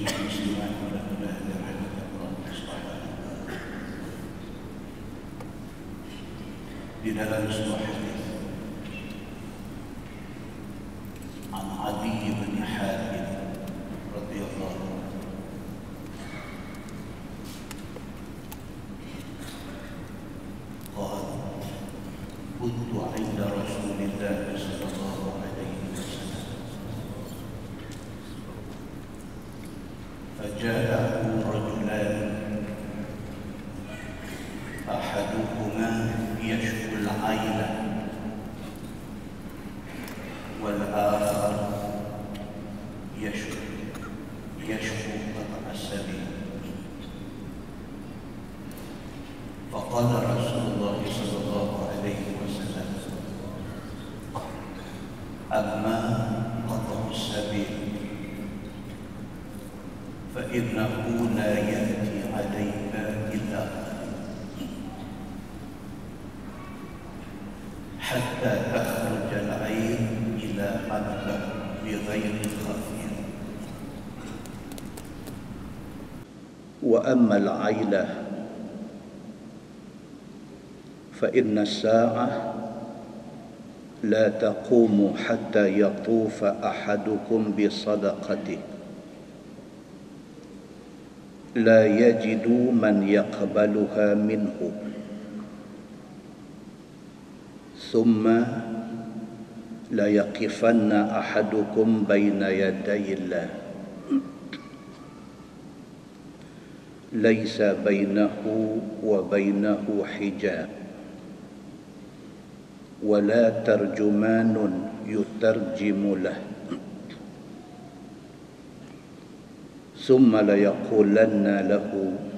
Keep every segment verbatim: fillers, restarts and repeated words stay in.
muslimat mudah-mudahan dirahmati Allah Subhanahu wa taala. Di dalam sebuah hadis an Adi bin Hatim radhiyallahu anhu qala kuntu 'inda Rasulillah sallallahu alaihi wasallam فجاءه رجلان أحدهما يشكو العيلة والآخر يشكو يشكو قطع السبيل فقال رسول الله صلى الله عليه وسلم أما قطع السبيل فإنه لا يأتي عليك إلا حتى تخرج العين إلى قلبك بغير خافية. وأما العيلة فإن الساعة لا تقوم حتى يطوف أحدكم بصدقته لا يجد من يقبلها منه ثم لا يقفن أحدكم بين يدي الله ليس بينه وبينه حجاب ولا ترجمان يترجم له ثم ليقولن له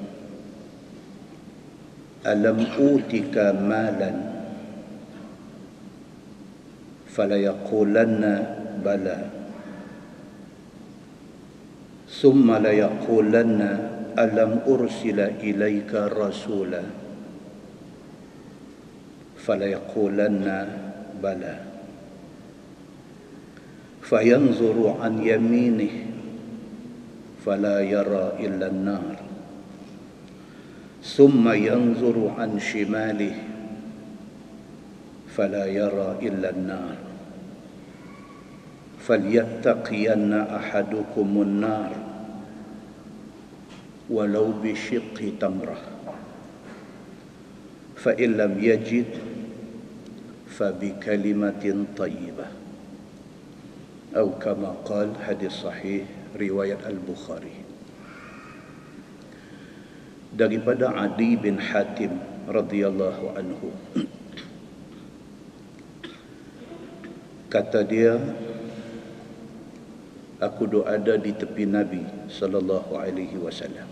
ألم أوتك مالا فليقولن بلى ثم ليقولن ألم أرسل إليك رسولا فليقولن بلى فينظر عن يمينه فلا يرى إلا النار ثم ينظر عن شماله فلا يرى إلا النار فليتقين أحدكم النار ولو بشق تمرة فإن لم يجد فبكلمة طيبة أو كما قال حديث صحيح riwayat Al-Bukhari. Daripada Adi bin Hatim radhiyallahu anhu, kata dia, aku duduk ada di tepi Nabi sallallahu alaihi wasallam.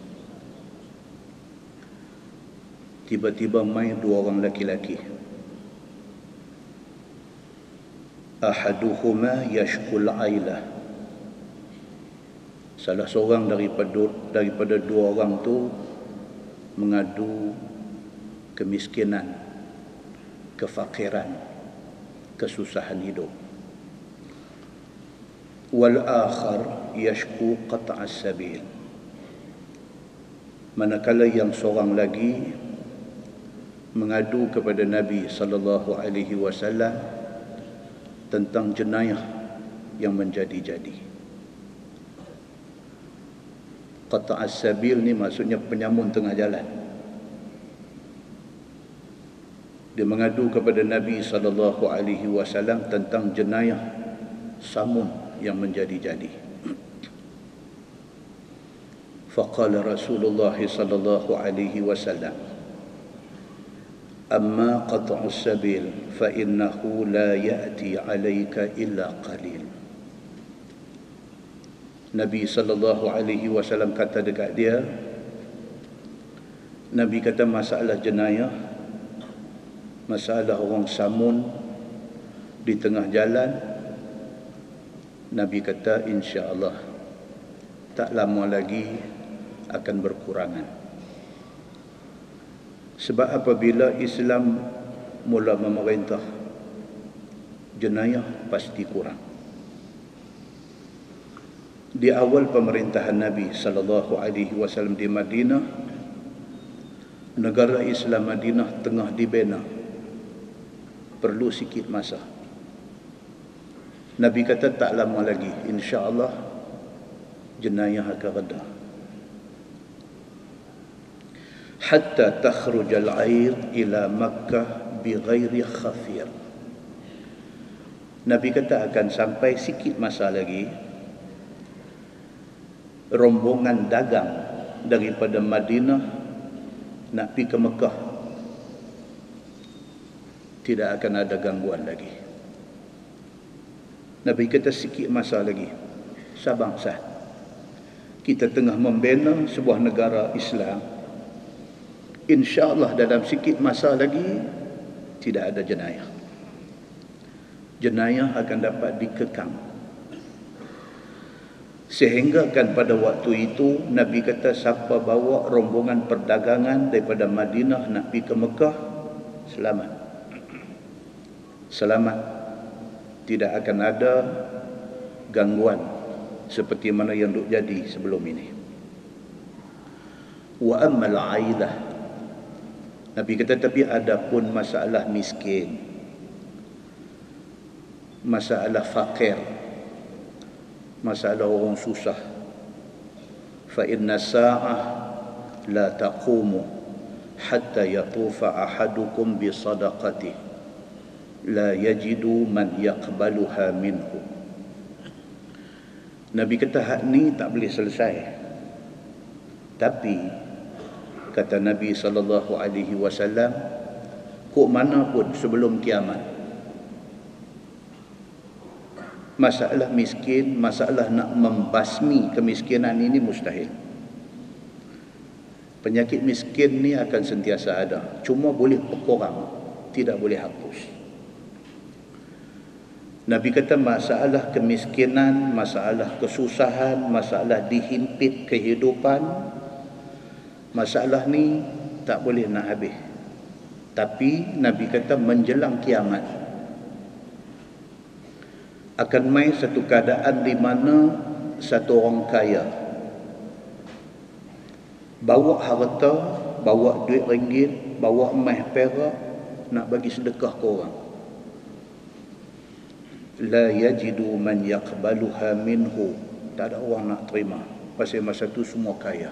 Tiba-tiba main dua orang laki-laki. Ahaduhuma yashkul ailah. Salah seorang daripada daripada dua orang tu mengadu kemiskinan, kefakiran, kesusahan hidup. Wal akhar yashku qat'as sabil. Manakala yang seorang lagi mengadu kepada Nabi sallallahu alaihi wasallam tentang jenayah yang menjadi-jadi. Qata'as sabil ni maksudnya penyamun tengah jalan. Dia mengadu kepada Nabi sallallahu alaihi wasallam tentang jenayah samun yang menjadi-jadi. Faqala Rasulullah sallallahu alaihi wasallam, amma qat'us sabil fa innahu la ya'ti 'alaika illa qalil. Nabi sallallahu alaihi wasallam kata dekat dia, Nabi kata masalah jenayah, masalah orang samun di tengah jalan, Nabi kata insya-Allah tak lama lagi akan berkurangan. Sebab apabila Islam mula memerintah, jenayah pasti kurang. Di awal pemerintahan Nabi sallallahu alaihi wasallam di Madinah, negara Islam Madinah tengah dibina, perlu sikit masa. Nabi kata tak lama lagi, insya-Allah jenayah akan reda. Hatta takhruj al-air ila Makkah bighairi khafir. Nabi kata akan sampai sikit masa lagi, rombongan dagang daripada Madinah nak pergi ke Mekah, tidak akan ada gangguan lagi. Nabi kata sikit masa lagi, sabar sah. Kita tengah membina sebuah negara Islam, insya-Allah dalam sikit masa lagi tidak ada jenayah. Jenayah akan dapat dikekang. Sehingga kan pada waktu itu Nabi kata siapa bawa rombongan perdagangan daripada Madinah nak pergi ke Mekah, selamat. Selamat. Tidak akan ada gangguan seperti mana yang duk jadi sebelum ini. Wa ammal ailah. Nabi kata tapi ada pun masalah miskin, masalah fakir, masalah orang susah. Fa inna sa'ah la taqumu hatta yatufa ahadukum bi sadaqati la yajidu man yaqbaluha minhu. Nabi kata hak ni tak boleh selesai. Tapi kata Nabi sallallahu alaihi wasallam, kok mana pun sebelum kiamat, masalah miskin, masalah nak membasmi kemiskinan ini mustahil. Penyakit miskin ni akan sentiasa ada, cuma boleh berkurang, tidak boleh hapus. Nabi kata masalah kemiskinan, masalah kesusahan, masalah dihimpit kehidupan, masalah ni tak boleh nak habis. Tapi Nabi kata menjelang kiamat akan mai satu keadaan di mana satu orang kaya bawa harta, bawa duit ringgit, bawa emas perak nak bagi sedekah ke orang. La yajidu man yaqbaluha minhu. Tak ada orang nak terima. Pasal masa tu semua kaya.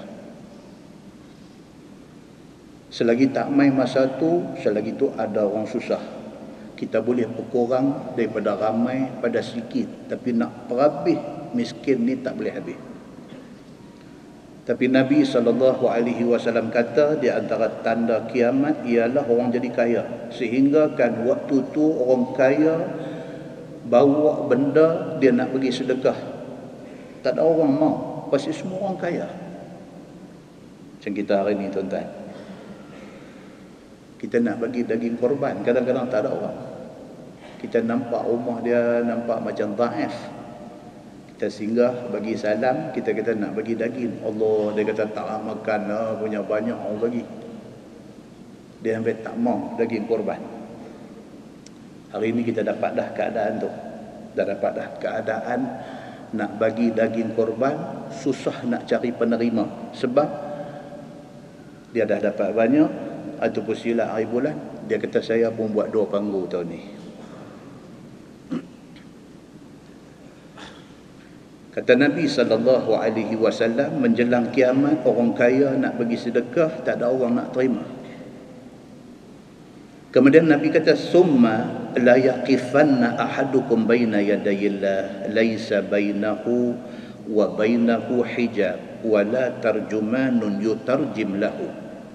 Selagi tak main masa tu, selagi tu ada orang susah. Kita boleh berkurang daripada ramai pada sedikit, tapi nak perhabis miskin ni tak boleh habis. Tapi Nabi sallallahu alaihi wasallam kata di antara tanda kiamat ialah orang jadi kaya. Sehingga kan waktu tu orang kaya bawa benda dia nak bagi sedekah, tak ada orang mau, pasti semua orang kaya. Macam kita hari ni tuan-tuan, kita nak bagi daging korban, kadang-kadang tak ada orang. Kita nampak rumah dia nampak macam dhaif, kita singgah bagi salam, kita kata nak bagi daging. Allah, dia kata tak nak makan lah, punya banyak orang bagi. Dia sampai tak mau daging korban. Hari ini kita dapat dah keadaan tu. Dah dapat dah keadaan nak bagi daging korban, susah nak cari penerima. Sebab dia dah dapat banyak, ataupun silap hari bulan, dia kata saya pun buat dua panggu tahun ni. Kata Nabi sallallahu alaihi wasallam, menjelang kiamat orang kaya nak bagi sedekah, tak ada orang nak terima. Kemudian Nabi kata, summa la yaqifanna ahadukum baina yadayillah laisa bainahu wa bainahu hijab wa la tarjumanun yutarjim lahu.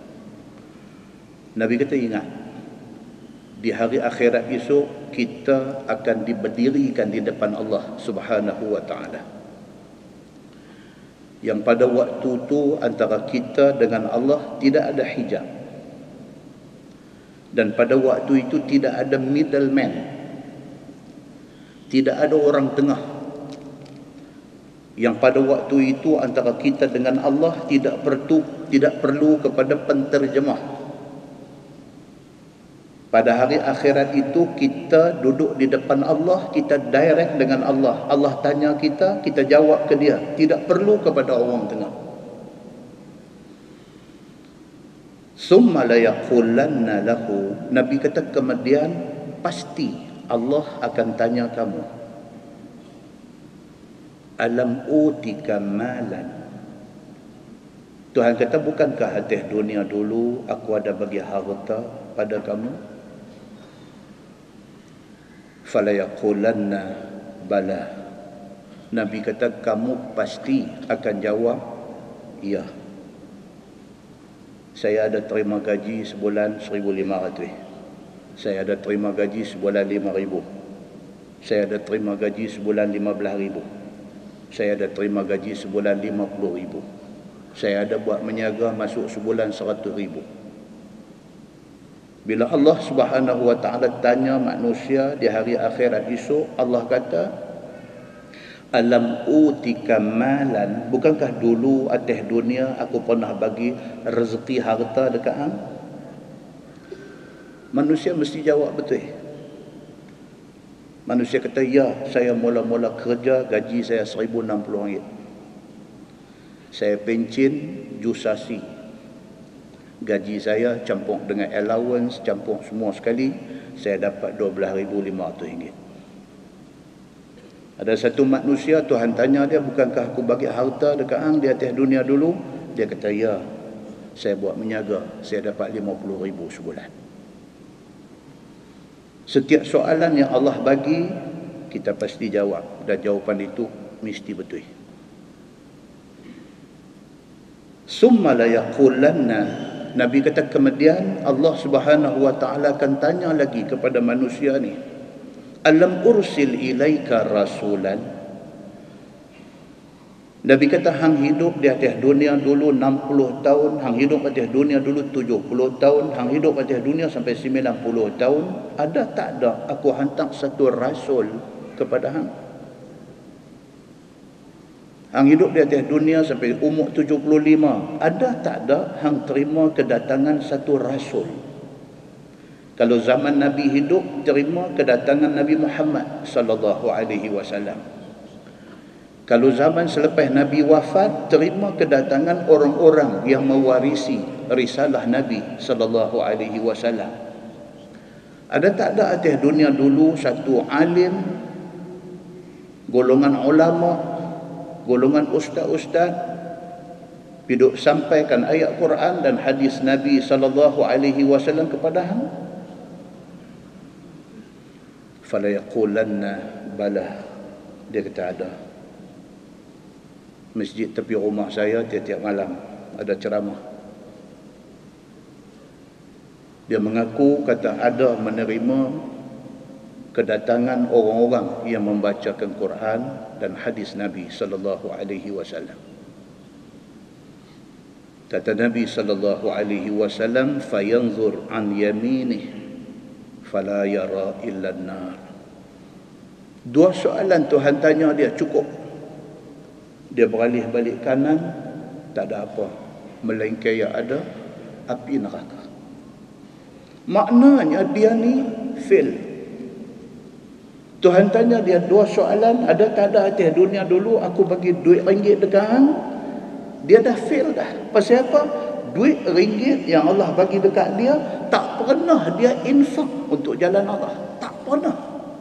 Nabi kata ingat, di hari akhirat esok kita akan diberdirikan di depan Allah Subhanahu wa taala. Yang pada waktu tu antara kita dengan Allah tidak ada hijab. Dan pada waktu itu tidak ada middleman, tidak ada orang tengah. Yang pada waktu itu antara kita dengan Allah tidak perlu tidak perlu kepada penterjemah. Pada hari akhirat itu kita duduk di depan Allah, kita direct dengan Allah. Allah tanya kita, kita jawab ke dia. Tidak perlu kepada orang tengah. Summa la yaqulanna lahu. Nabi kata kemudian pasti Allah akan tanya kamu. Alam utika malan. Tuhan kata, bukankah atas dunia dulu aku ada bagi harta pada kamu? Fala yaqulanna bala. Nabi kata kamu pasti akan jawab ya. Saya ada terima gaji sebulan seribu lima ratus. Saya ada terima gaji sebulan lima ribu. Saya ada terima gaji sebulan lima belas ribu. Saya ada terima gaji sebulan lima puluh ribu. Saya ada buat menyaga masuk sebulan seratus ribu. Bila Allah Subhanahu wa taala tanya manusia di hari akhirat esok, Allah kata, alam utika malan, bukankah dulu atas dunia aku pernah bagi rezeki harta dekat hang? Manusia mesti jawab betul. Manusia kata, ya, saya mula-mula kerja gaji saya seribu enam puluh ringgit. Saya pencin jusasi. Gaji saya campur dengan allowance, campur semua sekali, saya dapat dua belas ribu lima ratus ringgit. Ada satu manusia, Tuhan tanya dia, bukankah aku bagi harta dekat hang di atas dunia dulu? Dia kata, ya, saya buat menyaga, saya dapat lima puluh ribu sebulan. Setiap soalan yang Allah bagi, kita pasti jawab, dan jawapan itu mesti betul. Summa la yaqulanna. Nabi kata kemudian Allah Subhanahu wa taala akan tanya lagi kepada manusia ni, alam ursil ilaika rasulan. Nabi kata hang hidup di atas dunia dulu enam puluh tahun, hang hidup atas dunia dulu tujuh puluh tahun, hang hidup atas dunia sampai sembilan puluh tahun, ada tak ada aku hantar satu rasul kepada hang? Hang hidup di atas dunia sampai umur tujuh puluh lima. Ada tak ada hang terima kedatangan satu rasul? Kalau zaman Nabi hidup, terima kedatangan Nabi Muhammad sallallahu alaihi wasallam. Kalau zaman selepas Nabi wafat, terima kedatangan orang-orang yang mewarisi risalah Nabi sallallahu alaihi wasallam. Ada tak ada atas dunia dulu satu alim, golongan ulama, golongan ustaz-ustaz hidup sampaikan ayat Quran dan hadis Nabi sallallahu alaihi wasallam kepada hang? Fala yaqulanna bala. Dia kata ada. Masjid tepi rumah saya tiap-tiap malam ada ceramah. Dia mengaku kata ada menerima kedatangan orang-orang yang membacakan Quran dan hadis Nabi sallallahu alaihi wasallam. Kata Nabi sallallahu alaihi wasallam, fayanzur an yaminih fala yara illa an-nar. Dua soalan Tuhan tanya dia cukup. Dia beralih balik kanan, tak ada apa, melainkan yang ada api neraka. Maknanya dia ni fail. Tuhan tanya dia dua soalan, ada tak ada atas dunia dulu aku bagi duit ringgit dekat hang? Dia dah fail dah. Pasal apa? Duit ringgit yang Allah bagi dekat dia, tak pernah dia infak untuk jalan Allah. Tak pernah.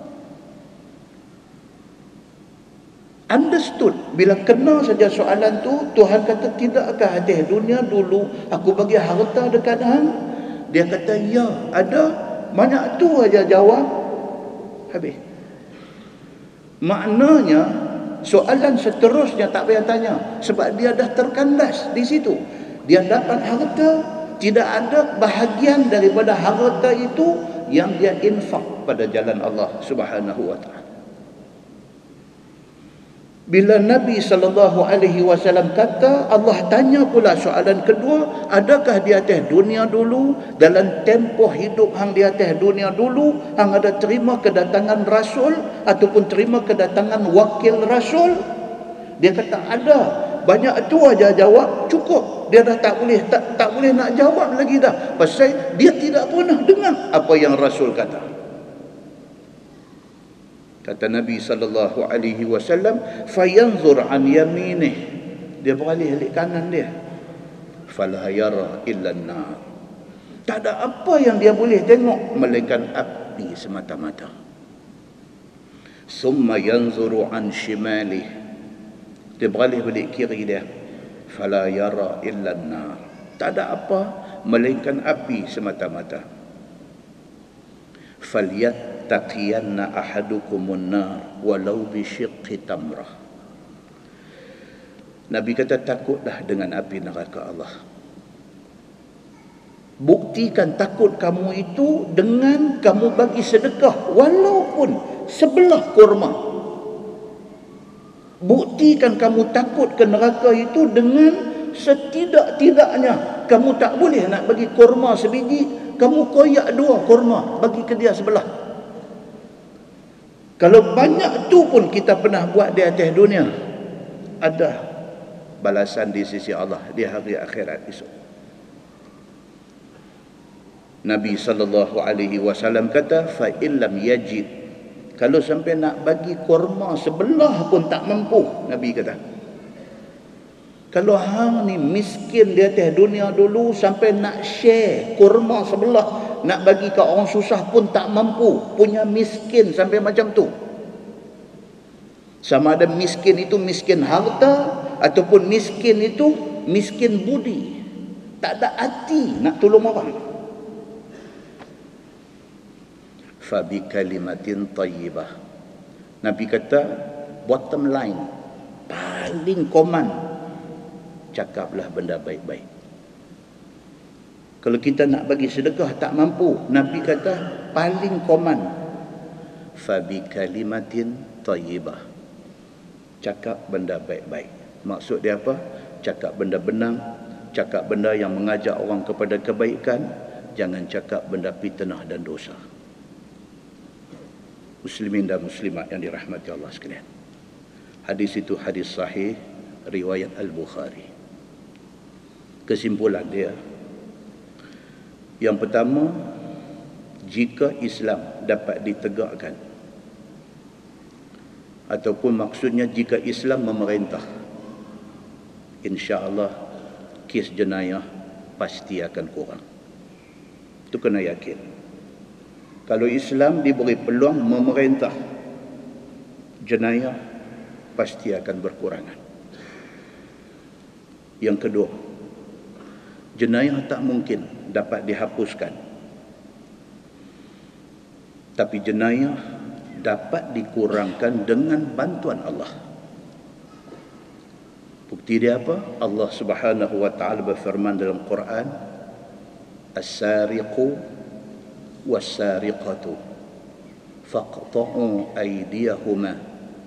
Understood. Bila kena saja soalan tu, Tuhan kata tidakkah atas dunia dulu aku bagi harta dekat hang? Dia kata ya, ada. Banyak tu aja jawab. Habis. Maknanya soalan seterusnya tak payah tanya, sebab dia dah terkandas di situ. Dia dapat harta, tidak ada bahagian daripada harta itu yang dia infak pada jalan Allah Subhanahu wa taala. Bila Nabi sallallahu alaihi wasallam kata, Allah tanya pula soalan kedua, adakah di atas dunia dulu, dalam tempoh hidup hang di atas dunia dulu, hang ada terima kedatangan rasul ataupun terima kedatangan wakil rasul? Dia kata ada. Banyak tu aja jawab cukup. Dia dah tak boleh tak, tak boleh nak jawab lagi dah. Pasal dia tidak pernah dengar apa yang Rasul kata. Kata Nabi sallallahu alaihi wasallam, fayanzur an yaminih. Dia beralih balik kanan dia. Fala yara illa an-nar. Tak ada apa yang dia boleh tengok melainkan api semata-mata. Summa yanzuru an shimalih. Dia beralih balik kiri dia. Fala yara illa an-nar. Tak ada apa melainkan api semata-mata. Falyattaqiyanna ahadukumun nar walau bi syiqqi tamrah. Nabi kata, takutlah dengan api neraka Allah. Buktikan takut kamu itu dengan kamu bagi sedekah walaupun sebelah kurma. Buktikan kamu takut ke neraka itu dengan setidak-tidaknya kamu tak boleh nak bagi kurma sebiji, kamu koyak dua kurma bagi ke dia sebelah. Kalau banyak tu pun kita pernah buat di atas dunia, ada balasan di sisi Allah di hari akhirat esok. Nabi sallallahu alaihi wasallam kata, fa illam yajid, kalau sampai nak bagi kurma sebelah pun tak mampu, Nabi kata. Kalau hang ni miskin di atas dunia dulu sampai nak share kurma sebelah, nak bagi ke orang susah pun tak mampu, punya miskin sampai macam tu. Sama ada miskin itu miskin harta ataupun miskin itu miskin budi, tak ada hati nak tolong orang. Fabi kalimatin tayyibah. Nabi kata, bottom line, paling common, cakaplah benda baik-baik. Kalau kita nak bagi sedekah tak mampu, Nabi kata paling common, fabi kalimatin tayyibah, cakap benda baik-baik. Maksud dia apa? Cakap benda benar, cakap benda yang mengajak orang kepada kebaikan, jangan cakap benda fitnah dan dosa. Muslimin dan muslimat yang dirahmati Allah sekalian, hadis itu hadis sahih riwayat Al-Bukhari. Kesimpulan dia, yang pertama, jika Islam dapat ditegakkan, ataupun maksudnya jika Islam memerintah, insya-Allah kes jenayah pasti akan kurang. Itu kena yakin. Kalau Islam diberi peluang memerintah, jenayah pasti akan berkurangan. Yang kedua, jenayah tak mungkin dapat dihapuskan, tapi jenayah dapat dikurangkan dengan bantuan Allah. Bukti dia apa? Allah Subhanahu wa taala berfirman dalam Quran, as-sariqu was-sariqatu faqta'u aydiyahuma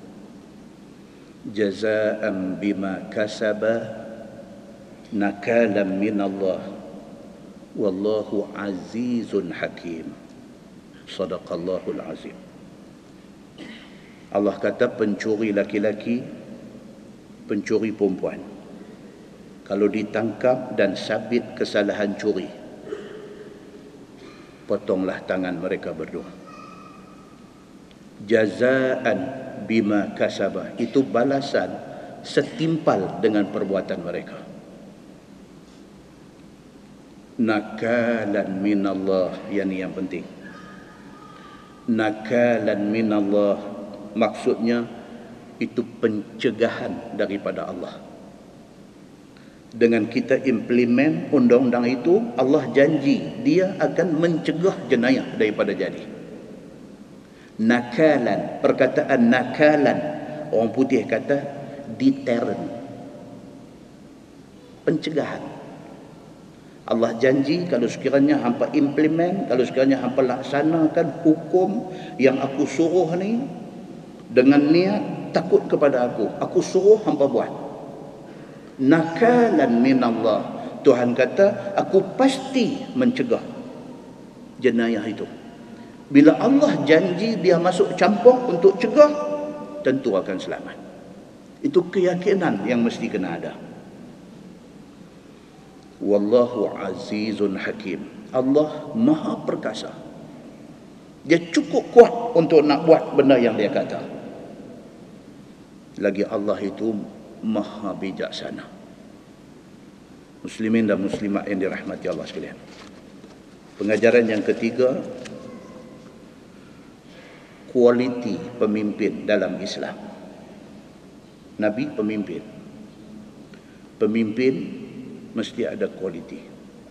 jazaa'an bima kasaba nakalan min Allah wallahu azizun hakim. Sadaqallahul azim. Allah kata pencuri laki-laki, pencuri perempuan, kalau ditangkap dan sabit kesalahan curi, potonglah tangan mereka berdua. Jazaan bima kasabah, itu balasan setimpal dengan perbuatan mereka. Nakalan minallah, yang ini yang penting. Nakalan minallah, maksudnya itu pencegahan daripada Allah. Dengan kita implement undang-undang itu, Allah janji dia akan mencegah jenayah daripada jadi. Nakalan, perkataan nakalan, orang putih kata deterrent, pencegahan. Allah janji kalau sekiranya hampa implement, kalau sekiranya hampa laksanakan hukum yang aku suruh ni dengan niat takut kepada aku, aku suruh hampa buat. Nakalan minallah, Tuhan kata aku pasti mencegah jenayah itu. Bila Allah janji dia masuk campur untuk cegah, tentu akan selamat. Itu keyakinan yang mesti kena ada. Wallahu azizun hakim. Allah maha perkasa. Dia cukup kuat untuk nak buat benda yang dia kata. Lagi Allah itu maha bijaksana. Muslimin dan muslimat yang dirahmati Allah sekalian. Pengajaran yang ketiga, kualiti pemimpin dalam Islam. Nabi pemimpin. Pemimpin mesti ada kualiti.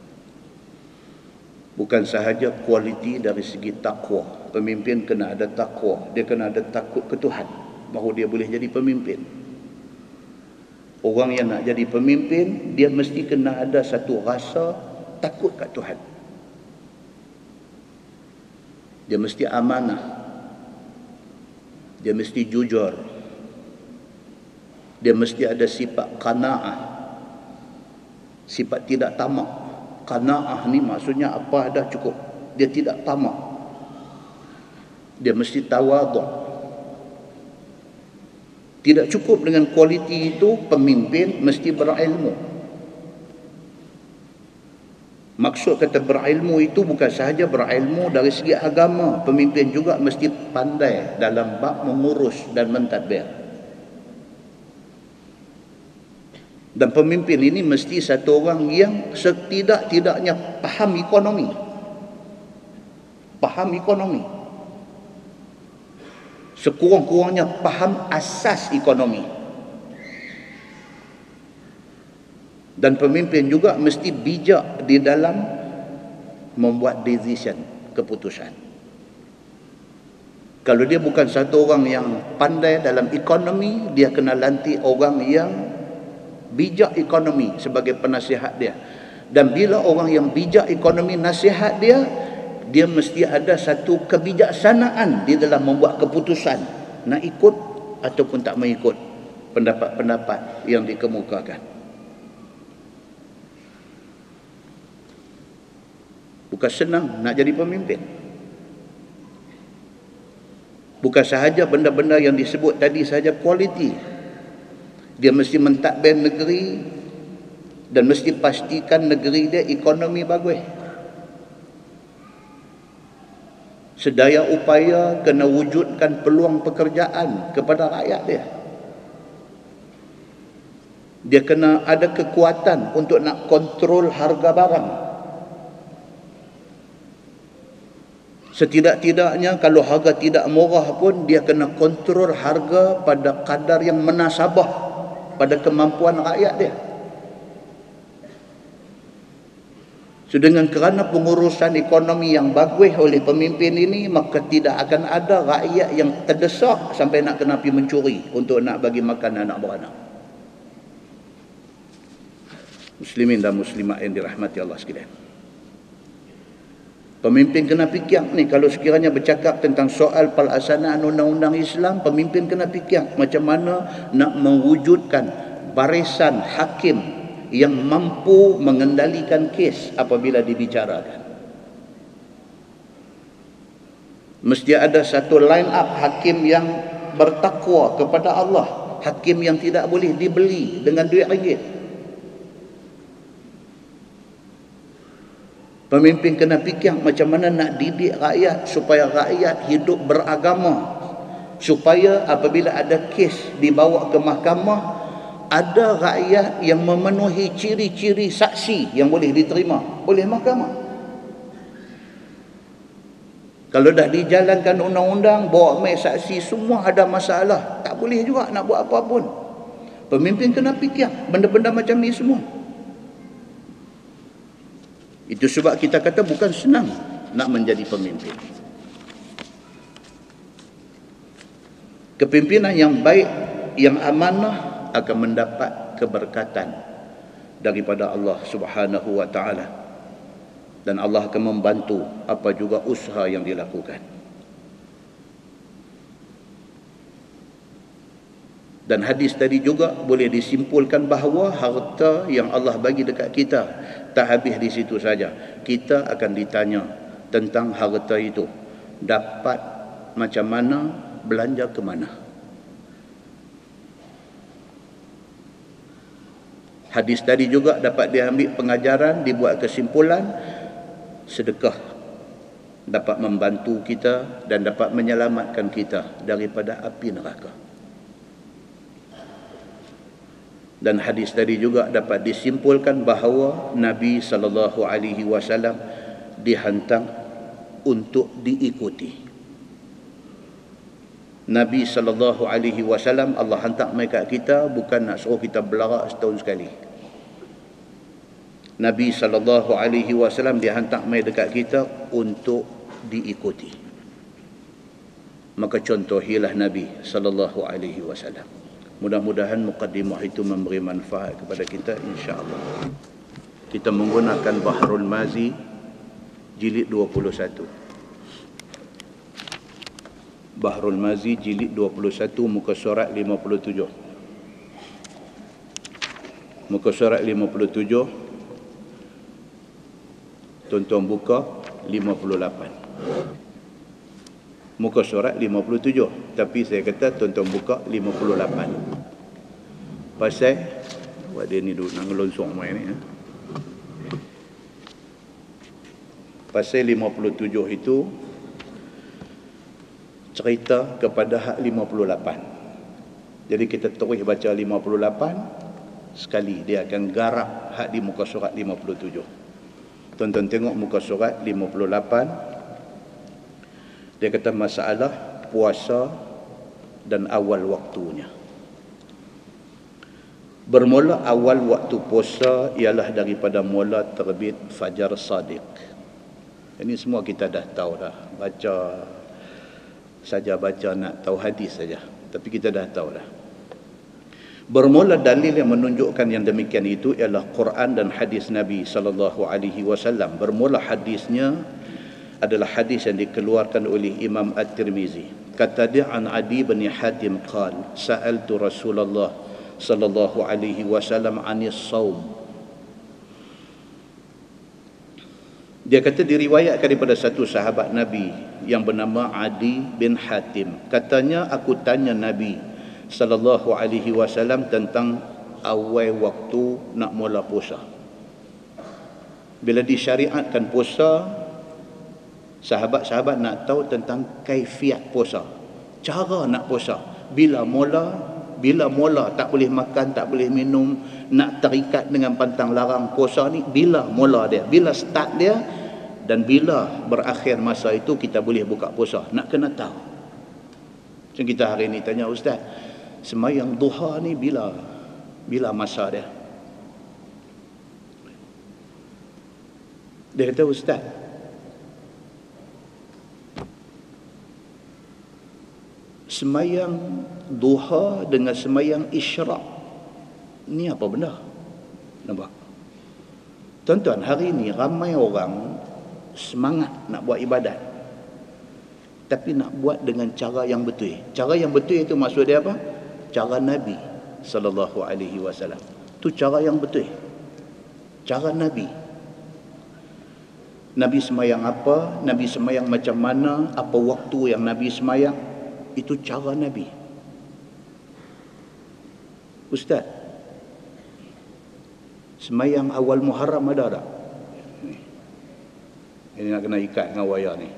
Bukan sahaja kualiti dari segi takwa. Pemimpin kena ada takwa. Dia kena ada takut ke Tuhan, baru dia boleh jadi pemimpin. Orang yang nak jadi pemimpin, dia mesti kena ada satu rasa takut kat Tuhan. Dia mesti amanah. Dia mesti jujur. Dia mesti ada sifat qanaah. Sifat tidak tamak. Qanaah ni maksudnya apa ada cukup. Dia tidak tamak. Dia mesti tawadhu. Tidak cukup dengan kualiti itu, pemimpin mesti berilmu. Maksud kata berilmu itu bukan sahaja berilmu dari segi agama. Pemimpin juga mesti pandai dalam bab mengurus dan mentadbir. Dan pemimpin ini mesti satu orang yang setidak-tidaknya faham ekonomi. Faham ekonomi. Sekurang-kurangnya faham asas ekonomi. Dan pemimpin juga mesti bijak di dalam membuat decision, keputusan. Kalau dia bukan satu orang yang pandai dalam ekonomi, dia kena lantik orang yang bijak ekonomi sebagai penasihat dia. Dan bila orang yang bijak ekonomi nasihat dia, dia mesti ada satu kebijaksanaan di dalam membuat keputusan, nak ikut ataupun tak mengikut pendapat-pendapat yang dikemukakan. Bukan senang nak jadi pemimpin. Bukan sahaja benda-benda yang disebut tadi sahaja kualiti. Dia mesti mentadbir negeri dan mesti pastikan negeri dia ekonomi bagus. Sedaya upaya kena wujudkan peluang pekerjaan kepada rakyat dia. Dia kena ada kekuatan untuk nak kontrol harga barang. Setidak-tidaknya kalau harga tidak murah pun, dia kena kontrol harga pada kadar yang menasabah pada kemampuan rakyat dia. So, dengan kerana pengurusan ekonomi yang bagus oleh pemimpin ini, maka tidak akan ada rakyat yang terdesak sampai nak kena pergi mencuri untuk nak bagi makan anak beranak. Muslimin dan muslimat yang dirahmati Allah sekalian. Pemimpin kena fikir ni, kalau sekiranya bercakap tentang soal pelaksanaan undang-undang Islam, pemimpin kena fikir macam mana nak mewujudkan barisan hakim yang mampu mengendalikan kes apabila dibicarakan. Mesti ada satu line up hakim yang bertakwa kepada Allah, hakim yang tidak boleh dibeli dengan duit ringgit. Pemimpin kena fikir macam mana nak didik rakyat supaya rakyat hidup beragama, supaya apabila ada kes dibawa ke mahkamah, ada rakyat yang memenuhi ciri-ciri saksi yang boleh diterima oleh mahkamah. Kalau dah dijalankan undang-undang, bawa mai saksi semua ada masalah, tak boleh juga nak buat apa pun. Pemimpin kena fikir benda-benda macam ni semua. Itu sebab kita kata bukan senang nak menjadi pemimpin. Kepimpinan yang baik, yang amanah akan mendapat keberkatan daripada Allah Subhanahu wa taala. Dan Allah akan membantu apa juga usaha yang dilakukan. Dan hadis tadi juga boleh disimpulkan bahawa harta yang Allah bagi dekat kita tak habis di situ saja. Kita akan ditanya tentang harta itu. Dapat macam mana, belanja ke mana. Hadis tadi juga dapat diambil pengajaran, dibuat kesimpulan, sedekah dapat membantu kita dan dapat menyelamatkan kita daripada api neraka. Dan hadis tadi juga dapat disimpulkan bahawa Nabi sallallahu alaihi wasallam dihantar untuk diikuti. Nabi sallallahu alaihi wasallam Allah hantar mai kat kita bukan nak suruh kita belarak setahun sekali. Nabi sallallahu alaihi wasallam dihantar mai dekat kita untuk diikuti. Maka contohilah Nabi sallallahu alaihi wasallam. Mudah-mudahan mukaddimah itu memberi manfaat kepada kita, insya-Allah. Kita menggunakan Bahrul Mazi jilid dua puluh satu. Bahrul Mazi jilid dua puluh satu, muka surat lima puluh tujuh. Muka surat lima puluh tujuh, tuan-tuan buka lima puluh lapan. Muka surat lima puluh tujuh, tapi saya kata tuan-tuan buka lima puluh lapan. Pasal buat dia ni duduk nak ngelonsong main ni, ha? Pasal lima puluh tujuh itu cerita kepada hak lima puluh lapan. Jadi kita terus baca lima puluh lapan sekali, dia akan garap hak di muka surat lima puluh tujuh. Tuan-tuan tengok muka surat lima puluh lapan. Dia kata masalah puasa dan awal waktunya. Bermula awal waktu puasa ialah daripada mula terbit fajar sadiq. Ini semua kita dah tahu dah. Baca saja, baca nak tahu hadis saja. Tapi kita dah tahu dah. Bermula dalil yang menunjukkan yang demikian itu ialah Quran dan hadis Nabi sallallahu alaihi wasallam. Bermula hadisnya adalah hadis yang dikeluarkan oleh Imam At-Tirmizi. Kata dia, an Adi bin Hatim qal sa'altu Rasulullah sallallahu alaihi wasallam anis saum. Dia kata diriwayatkan daripada satu sahabat Nabi yang bernama Adi bin Hatim. Katanya aku tanya Nabi sallallahu alaihi wasallam tentang awal waktu nak mula puasa. Bila disyariatkan puasa, sahabat-sahabat nak tahu tentang kaifiat puasa, cara nak puasa, bila mula, bila mula tak boleh makan, tak boleh minum, nak terikat dengan pantang larang puasa ni, bila mula dia, bila start dia, dan bila berakhir masa itu kita boleh buka puasa. Nak kena tahu. Macam kita hari ni tanya, Ustaz, sembahyang duha ni bila bila masa dia? Dia kata, Ustaz, semayang duha dengan semayang isyraq ni apa benda? Nampak? Tuan-tuan, hari ni ramai orang semangat nak buat ibadat, tapi nak buat dengan cara yang betul. Cara yang betul itu maksud dia apa? Cara Nabi sallallahu alaihi wasallam. Tu cara yang betul. Cara Nabi. Nabi semayang apa? Nabi semayang macam mana? Apa waktu yang Nabi semayang? Itu cara Nabi. Ustaz, semayang awal Muharram ada tak? Ini nak kena ikat dengan wayar ni.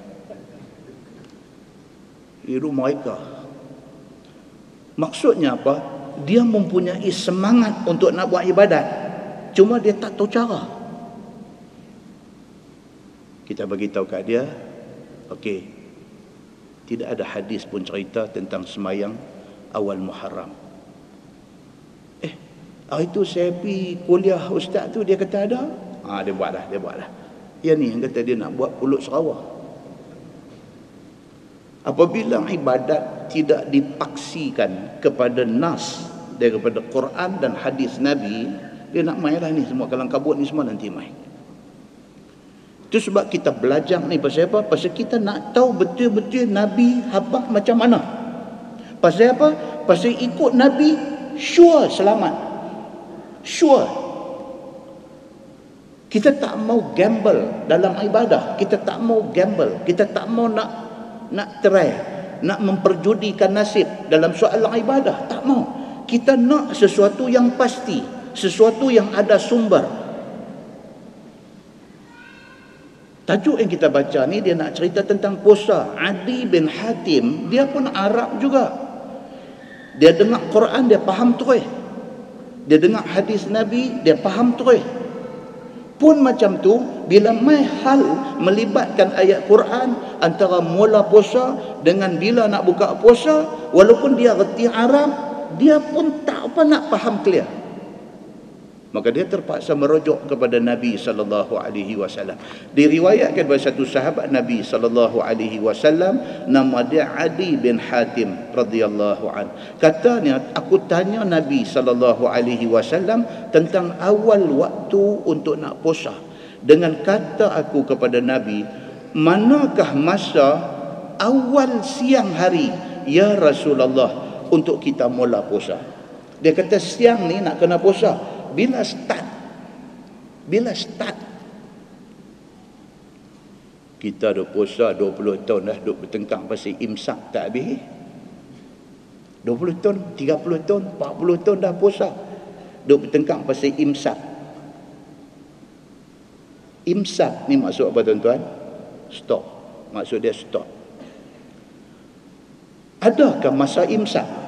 Itu mereka. Maksudnya apa? Dia mempunyai semangat untuk nak buat ibadat, cuma dia tak tahu cara. Kita bagi tahu kat dia, okey, tidak ada hadis pun cerita tentang semayang awal Muharram. Eh, hari itu saya pergi kuliah ustaz tu, dia kata ada. Ah, dia buat dah, dia buat dah. Yang ni yang kata dia nak buat pulut Sarawak. Apabila ibadat tidak dipaksikan kepada nas daripada Quran dan hadis Nabi, dia nak main lah ni semua, kalang kabut ni semua nanti main. Itu sebab kita belajar ni pasal apa? Pasal kita nak tahu betul-betul Nabi habaq macam mana. Pasal apa? Pasal ikut Nabi sure selamat. Sure. Kita tak mau gamble dalam ibadah. Kita tak mau gamble. Kita tak mau nak nak try, nak memperjudikan nasib dalam soalan ibadah. Tak mau. Kita nak sesuatu yang pasti. sesuatu yang ada sumber. Tajuk yang kita baca ni dia nak cerita tentang puasa. Adi bin Hatim, dia pun Arab juga. Dia dengar Quran, dia faham terus. Dia dengar hadis Nabi, dia faham terus. Pun macam tu, bila mai hal melibatkan ayat Quran antara mula puasa dengan bila nak buka puasa, walaupun dia reti Arab, dia pun tak apa nak faham clear. Maka dia terpaksa merujuk kepada Nabi sallallahu alaihi wasallam. Diriwayatkan bahawa satu sahabat Nabi sallallahu alaihi wasallam, nama dia Adi bin Hatim radhiyallahu an. Katanya, aku tanya Nabi sallallahu alaihi wasallam tentang awal waktu untuk nak puasa. Dengan kata aku kepada Nabi, manakah masa awal siang hari ya Rasulullah untuk kita mula puasa? Dia kata siang ni nak kena puasa. Bila start? Bila start? Kita dah puasa dua puluh tahun dah duk bertengkar pasal imsak tak habis. dua puluh tahun, tiga puluh tahun, empat puluh tahun dah puasa. Duk bertengkar pasal imsak. Imsak ni maksud apa tuan-tuan? Stop. Maksud dia stop. Adakah masa imsak?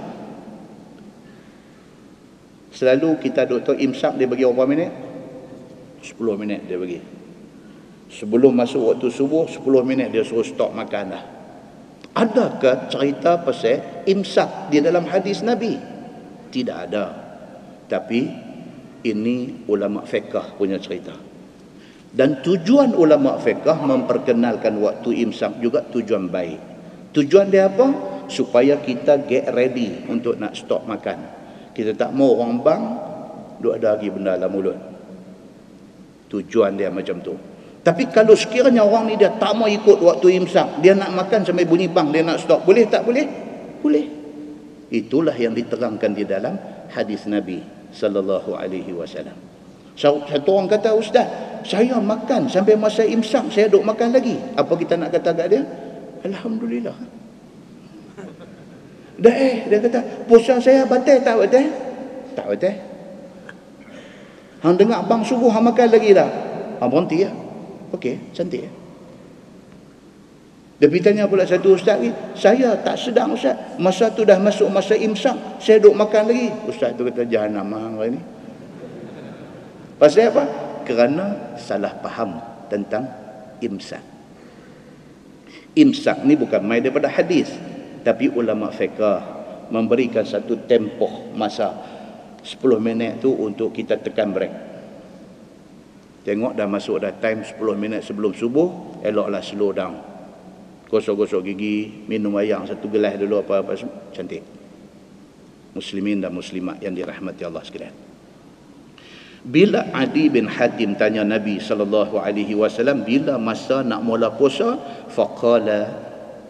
Selalu kita doktor imsak dia bagi berapa minit? sepuluh minit dia bagi. Sebelum masuk waktu subuh, sepuluh minit dia suruh stop makan dah. Adakah cerita pasal imsak di dalam hadis Nabi? Tidak ada. Tapi ini ulama fiqh punya cerita. Dan tujuan ulama fiqh memperkenalkan waktu imsak juga tujuan baik. Tujuan dia apa? Supaya kita get ready untuk nak stop makan. Kita tak mau orang bang duk ada lagi benda dalam mulut. Tujuan dia macam tu. Tapi kalau sekiranya orang ni dia tak mau ikut waktu imsak, dia nak makan sampai bunyi bang, dia nak stop, boleh tak boleh? Boleh. Itulah yang diterangkan di dalam hadis Nabi sallallahu alaihi wasallam. Satu orang kata, ustaz, saya makan sampai masa imsak, saya duk makan lagi. Apa kita nak kata kat dia? Alhamdulillah. Dah eh, dia kata, puasa saya batal tak batal? Tak batal. Hang dengar bang subuh hang makan lagi dah. Hang berhenti ya. Okey, cantik. Dia pergi tanya pula satu ustaz ni, saya tak sedang ustaz. Masa tu dah masuk masa imsak, saya duk makan lagi. Ustaz tu kata, jahanam hang ni. Pasal apa? Kerana salah faham tentang imsak. Imsak ni bukan main daripada hadis. Tapi ulama fiqh memberikan satu tempoh masa sepuluh minit tu untuk kita tekan break. Tengok dah masuk dah time sepuluh minit sebelum subuh, eloklah slow down. Gosok-gosok gigi, minum air satu gelas dulu apa-apa semua. Cantik. Muslimin dan muslimat yang dirahmati Allah sekalian. Bila Adi bin Hatim tanya Nabi sallallahu alaihi wasallam bila masa nak mula puasa, faqala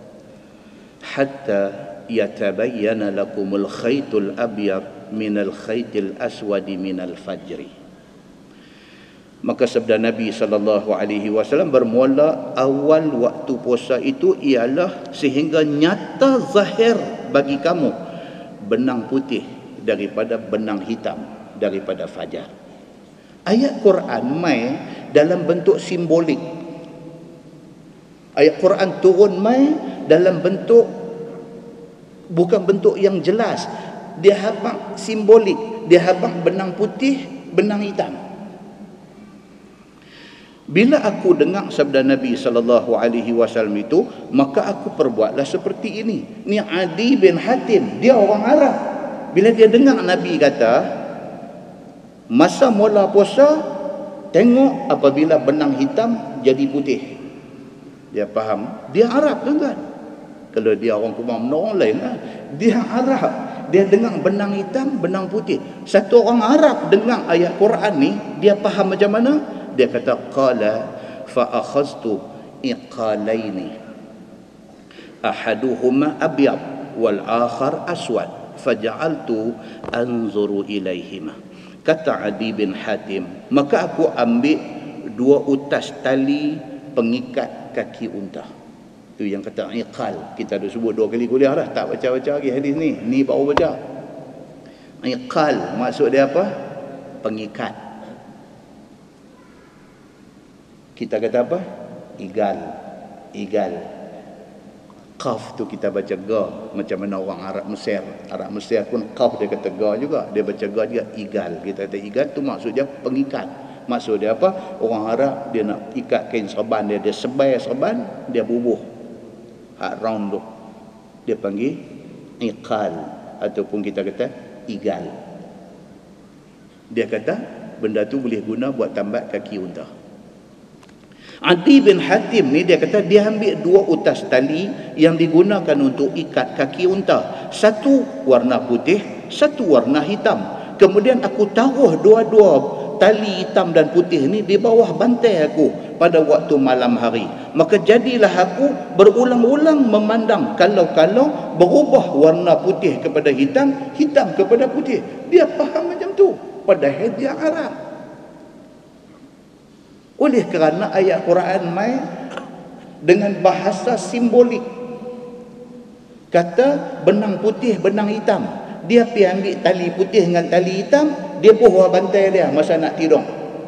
hatta yatabayyana lakumul khaytul abyad minal khaytil aswadi minal fajri. Maka sabda Nabi sallallahu alaihi wasallam bermula awal waktu puasa itu ialah sehingga nyata zahir bagi kamu benang putih daripada benang hitam daripada fajar. Ayat Quran mai dalam bentuk simbolik. Ayat Quran turun mai dalam bentuk bukan bentuk yang jelas. Dia habang simbolik, dia habang benang putih, benang hitam. Bila aku dengar sabda Nabi sallallahu alaihi wasallam itu, maka aku perbuatlah seperti ini. Ni Adi bin Hatim, dia orang Arab. Bila dia dengar Nabi kata masa mula puasa, tengok apabila benang hitam jadi putih. Dia faham, dia Arab tuan-tuan. Kalau dia orang Kumam, orang lain lah. Dia Arab, dia dengar benang hitam, benang putih. Satu orang Arab dengar ayat Quran ni, dia faham macam mana? Dia kata, qala fa akhaztu iqalaini ahaduhuma abyad wal akhar aswad faja'altu anzuru ilaihima. Kata Adi bin Hatim, maka aku ambil dua utas tali pengikat kaki unta. Itu yang kata iqal. Kita dah sebut dua kali kuliah dah, tak baca-baca lagi hadis ni. Ni baru baca. Iqal maksud dia apa? pengikat. Kita kata apa? Igal. Igal. Qaf tu kita baca ga. Macam mana orang Arab Mesir. Arab Mesir pun qaf dia kata ga juga. Dia baca ga juga. Igal. Kita kata igal tu maksudnya pengikat. Maksud dia apa? Orang Arab dia nak ikat kain serban dia. Dia sebai serban. Dia bubuh. Hak round tu. Dia panggil iqal. Ataupun kita kata igal. Dia kata benda tu boleh guna buat tambat kaki unta. Adi bin Hatim ni dia kata dia ambil dua utas tali yang digunakan untuk ikat kaki unta. Satu warna putih, satu warna hitam. Kemudian aku taruh dua-dua tali hitam dan putih ni di bawah bantai aku pada waktu malam hari. Maka jadilah aku berulang-ulang memandang kalau-kalau berubah warna putih kepada hitam, hitam kepada putih. Dia faham macam tu pada hadiah Arab. Oleh kerana ayat Quran mai dengan bahasa simbolik. Kata benang putih, benang hitam. Dia pergi ambil tali putih dengan tali hitam, dia buah bantai dia masa nak tidur.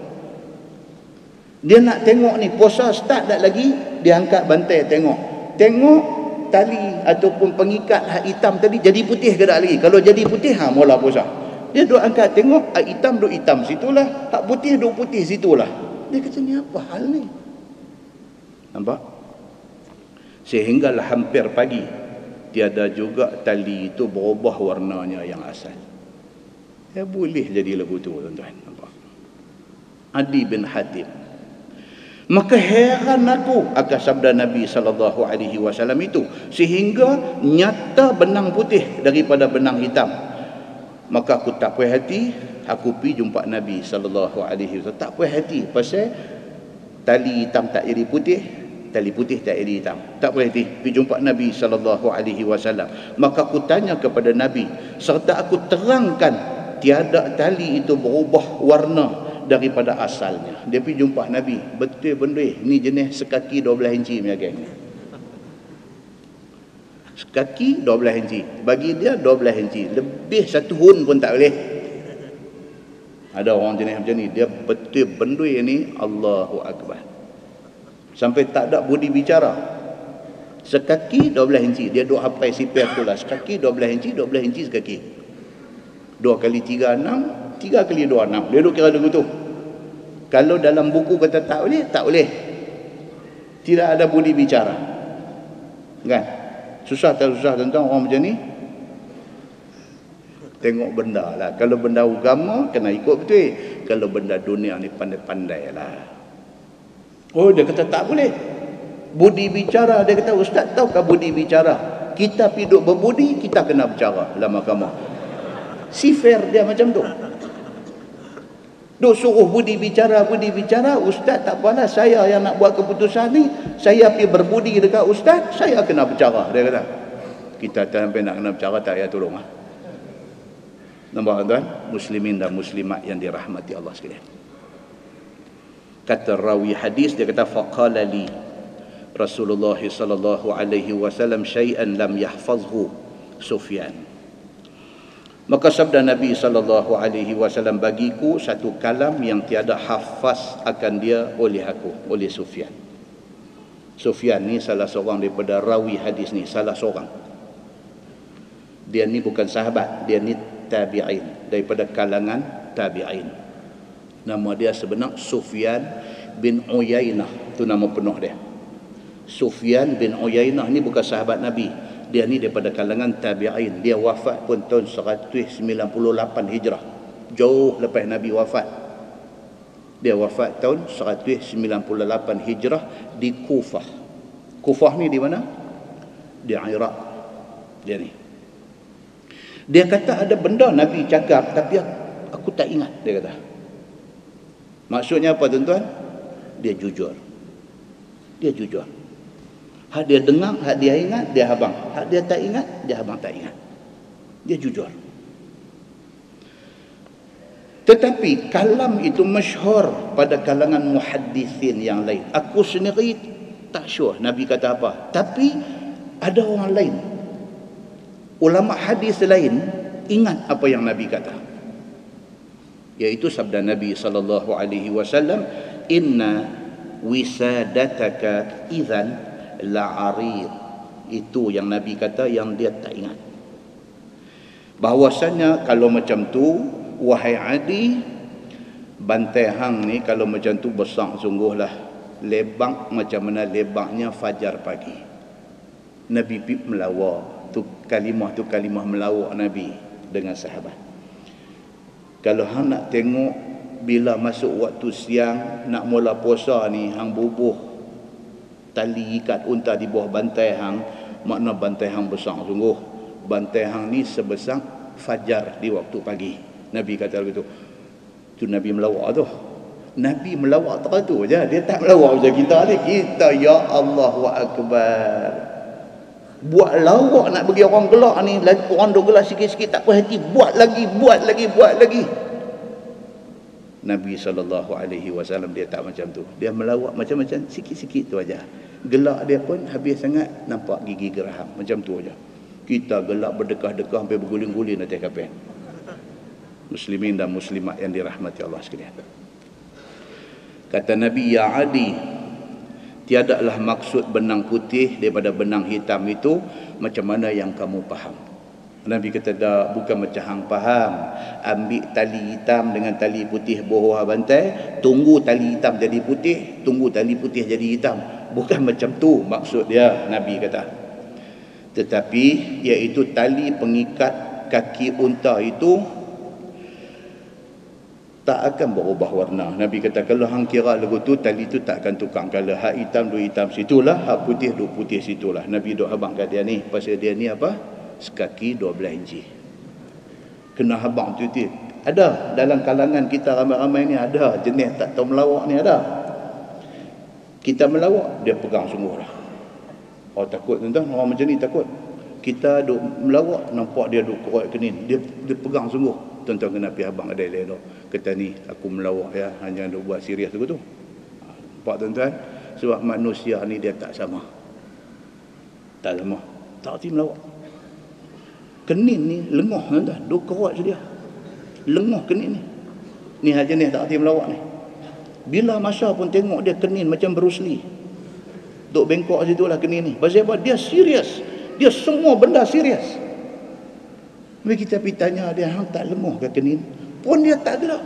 Dia nak tengok ni, puasa start tak lagi, dia angkat bantai tengok. Tengok tali ataupun pengikat hak hitam tadi jadi putih ke tak lagi. Kalau jadi putih, ha mula puasa. Dia duk angkat tengok, hak hitam duk hitam situlah, hak putih duk putih situlah. Dia kata ni apa hal ni? Nampak? Sehinggalah hampir pagi tiada juga tali itu berubah warnanya yang asal. Ya boleh jadi lagu tu tuan-tuan. Nampak? Adi bin Hatim. Maka heran aku akan sabda Nabi sallallahu alaihi wasallam itu, sehingga nyata benang putih daripada benang hitam. Maka aku tak puas hati, aku pergi jumpa Nabi sallallahu alaihi wasallam. Tak puas hati pasal tali hitam tak jadi putih, tali putih tak jadi hitam. Tak puas hati, pergi jumpa Nabi sallallahu alaihi wasallam. Maka aku tanya kepada Nabi serta aku terangkan tiada tali itu berubah warna daripada asalnya. Dia pergi jumpa Nabi, betul benda ni jenis sekaki dua belas inci punya geng ni. Sekaki dua belas inci, bagi dia dua belas inci, lebih satu hun pun tak boleh. Ada orang jenis macam ni, dia betul benda ni Allahu Akbar. Sampai tak ada budi bicara. Sekaki dua belas inci, dia duk hafal sipir tu lah. Sekaki dua belas inci, dua belas inci sekaki. Dua kali tiga, enam. Tiga kali dua, enam. Dia duk kira lagu tu. Kalau dalam buku kata tak boleh, tak boleh. Tidak ada budi bicara. Kan? Susah tak susah tentang orang macam ni? Tengok benda lah. Kalau benda agama, kena ikut betul. Kalau benda dunia ni pandai-pandai lah. Oh, dia kata tak boleh. Budi bicara. Dia kata, Ustaz tahukah budi bicara? Kita hidup berbudi, kita kena bicara dalam agama. Si fair dia macam tu. Duk suruh budi bicara, budi bicara. Ustaz tak apalah, saya yang nak buat keputusan ni. Saya pergi berbudi dekat Ustaz, saya kena bicara. Dia kata, kita sampai nak kena bicara, tak payah tolong. Ha? Nampak tuan, muslimin dan muslimat yang dirahmati Allah sekalian. Kata rawi hadis, dia kata, faqala li Rasulullah sallallahu alaihi wasallam syai'an lam yahfazhu Sufyan. Maka sabda Nabi sallallahu alaihi wasallam, bagiku satu kalam yang tiada hafaz akan dia oleh aku, oleh Sufyan. Sufyan ni salah seorang daripada rawi hadis ni, salah seorang. Dia ni bukan sahabat, dia ni tabi'in, daripada kalangan tabi'in. Nama dia sebenar Sufyan bin Uyainah, tu nama penuh dia. Sufyan bin Uyainah ni bukan sahabat Nabi. Dia ni daripada kalangan tabi'in. Dia wafat pun tahun seratus sembilan puluh lapan Hijrah. Jauh lepas Nabi wafat. Dia wafat tahun seratus sembilan puluh lapan Hijrah di Kufah. Kufah ni di mana? Di Iraq. Dia ni. Dia kata ada benda Nabi cakap tapi aku tak ingat, dia kata. Maksudnya apa tuan-tuan? Dia jujur. Dia jujur. Hak dia dengar, hak dia ingat, dia habang. Hak dia tak ingat, dia habang tak ingat. Dia jujur. Tetapi kalam itu masyhur pada kalangan muhaddisin yang lain. Aku sendiri tak sure Nabi kata apa. Tapi ada orang lain, ulama hadis lain, ingat apa yang Nabi kata. Iaitu sabda Nabi sallallahu alaihi wasallam, inna wisadataka idzan la'arid. Itu yang Nabi kata yang dia tak ingat. Bahawasanya kalau macam tu, wahai Adi, bantai hang ni kalau macam tu besar sungguhlah, lebak macam mana lebaknya fajar pagi. Nabi pip melawak tu, kalimah tu kalimah melawak Nabi dengan sahabat. Kalau hang nak tengok bila masuk waktu siang nak mula puasa ni, hang bubuh tali ikat unta di bawah bantai hang, makna bantai hang besar sungguh. Bantai hang ni sebesar fajar di waktu pagi. Nabi kata begitu. Tu Nabi melawak tu. Nabi melawak tak tu je. Dia tak melawak macam kita ni. Kita ya Allahu Akbar. Buat lawak nak bagi orang gelak ni. Orang duk gelak sikit-sikit tak puas hati. Buat lagi, buat lagi, buat lagi. Nabi sallallahu alaihi wasallam dia tak macam tu. Dia melawak macam-macam sikit-sikit tu aja. Gelak dia pun habis sangat nampak gigi geraham. Macam tu aja. Kita gelak berdekah-dekah sampai berguling-guling atas kapen. Muslimin dan muslimat yang dirahmati Allah sekalian. Kata Nabi, ya Adi, tiadalah maksud benang putih daripada benang hitam itu macam mana yang kamu faham. Nabi kata, dah, bukan macam hang faham. Ambil tali hitam dengan tali putih bawah bantai, tunggu tali hitam jadi putih, tunggu tali putih jadi hitam. Bukan macam tu maksud dia, Nabi kata. Tetapi iaitu tali pengikat kaki unta itu tak akan berubah warna. Nabi kata, kalau hang kira lagu tu, tali tu tak akan tukang color. Hak hitam duk hitam situlah, hak putih duk putih situlah. Nabi duk habang kat dia ni, pasal dia ni apa? Sekaki dua belas inci. Kena habang tu tu. Ada dalam kalangan kita ramai-ramai ni, ada jenis tak tahu melawak ni, ada. Kita melawak, dia pegang sungguh lah. Oh takut tuan-tuan, orang macam ni takut. Kita duk melawak, nampak dia duk korek kenin, dia dia pegang sungguh. Tuan-tuan kena pergi abang ada elok. Kata ni, aku melawak ya, hanya duk buat serius tu tu. Nampak tuan-tuan? Sebab manusia ni dia tak sama. Tak sama. Tak hati melawak. Kenin ni lengoh tuan-tuan, duk korek sedia. Lengoh kenin ni. Ni hal jenis tak hati melawak ni. Bila masa pun tengok dia kenin macam Bruce Lee. Duk bengkok situ lah kenin ni. Pasal apa? Dia serius. Dia semua benda serius. Bila kita pergi tanya dia, hang tak lemah ke kenin? Pun dia tak gerak.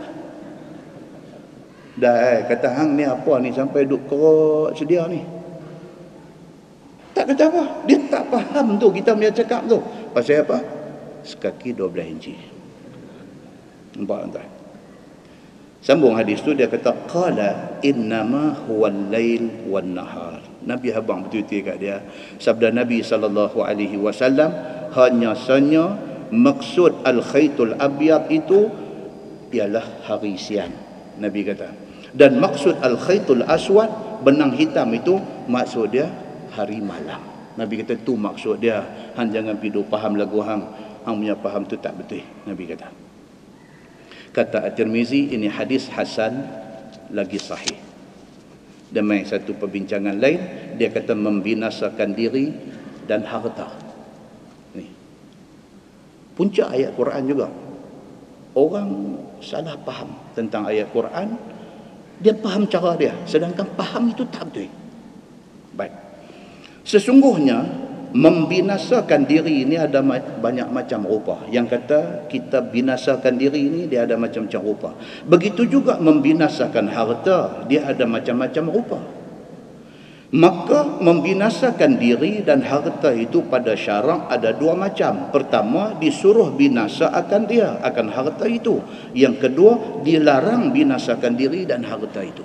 Dah eh, kata hang ni apa ni sampai duk kerok sedia ni. Tak kata apa. Dia tak faham tu kita punya cakap tu. Pasal apa? Sekaki dua belas inci. Nampak tuan? Sambung hadis tu dia kata, qala innama huwal lail wan nahar. Nabi habang betul-betul kat dia. Sabda Nabi sallallahu alaihi wasallam, hanya sahaja maksud al-khaytul abyad itu ialah hari siang. Nabi kata. Dan maksud al-khaytul aswad, benang hitam itu maksud dia hari malam. Nabi kata tu maksud dia. Hang jangan pidu faham lagu hang. Hang punya faham tu tak betul. Nabi kata. Kata At-Tirmizi, ini hadis hasan lagi sahih. Demi satu perbincangan lain, dia kata membinasakan diri dan harta. Ni. Puncak ayat Quran juga. Orang salah faham tentang ayat Quran, dia faham cara dia, sedangkan faham itu tak betul. Baik. Sesungguhnya membinasakan diri ini ada banyak macam rupa. Yang kata kita binasakan diri ini, dia ada macam-macam rupa. Begitu juga membinasakan harta, dia ada macam-macam rupa. Maka membinasakan diri dan harta itu pada syarak ada dua macam. Pertama, disuruh binasa akan dia, akan harta itu. Yang kedua, dilarang binasakan diri dan harta itu.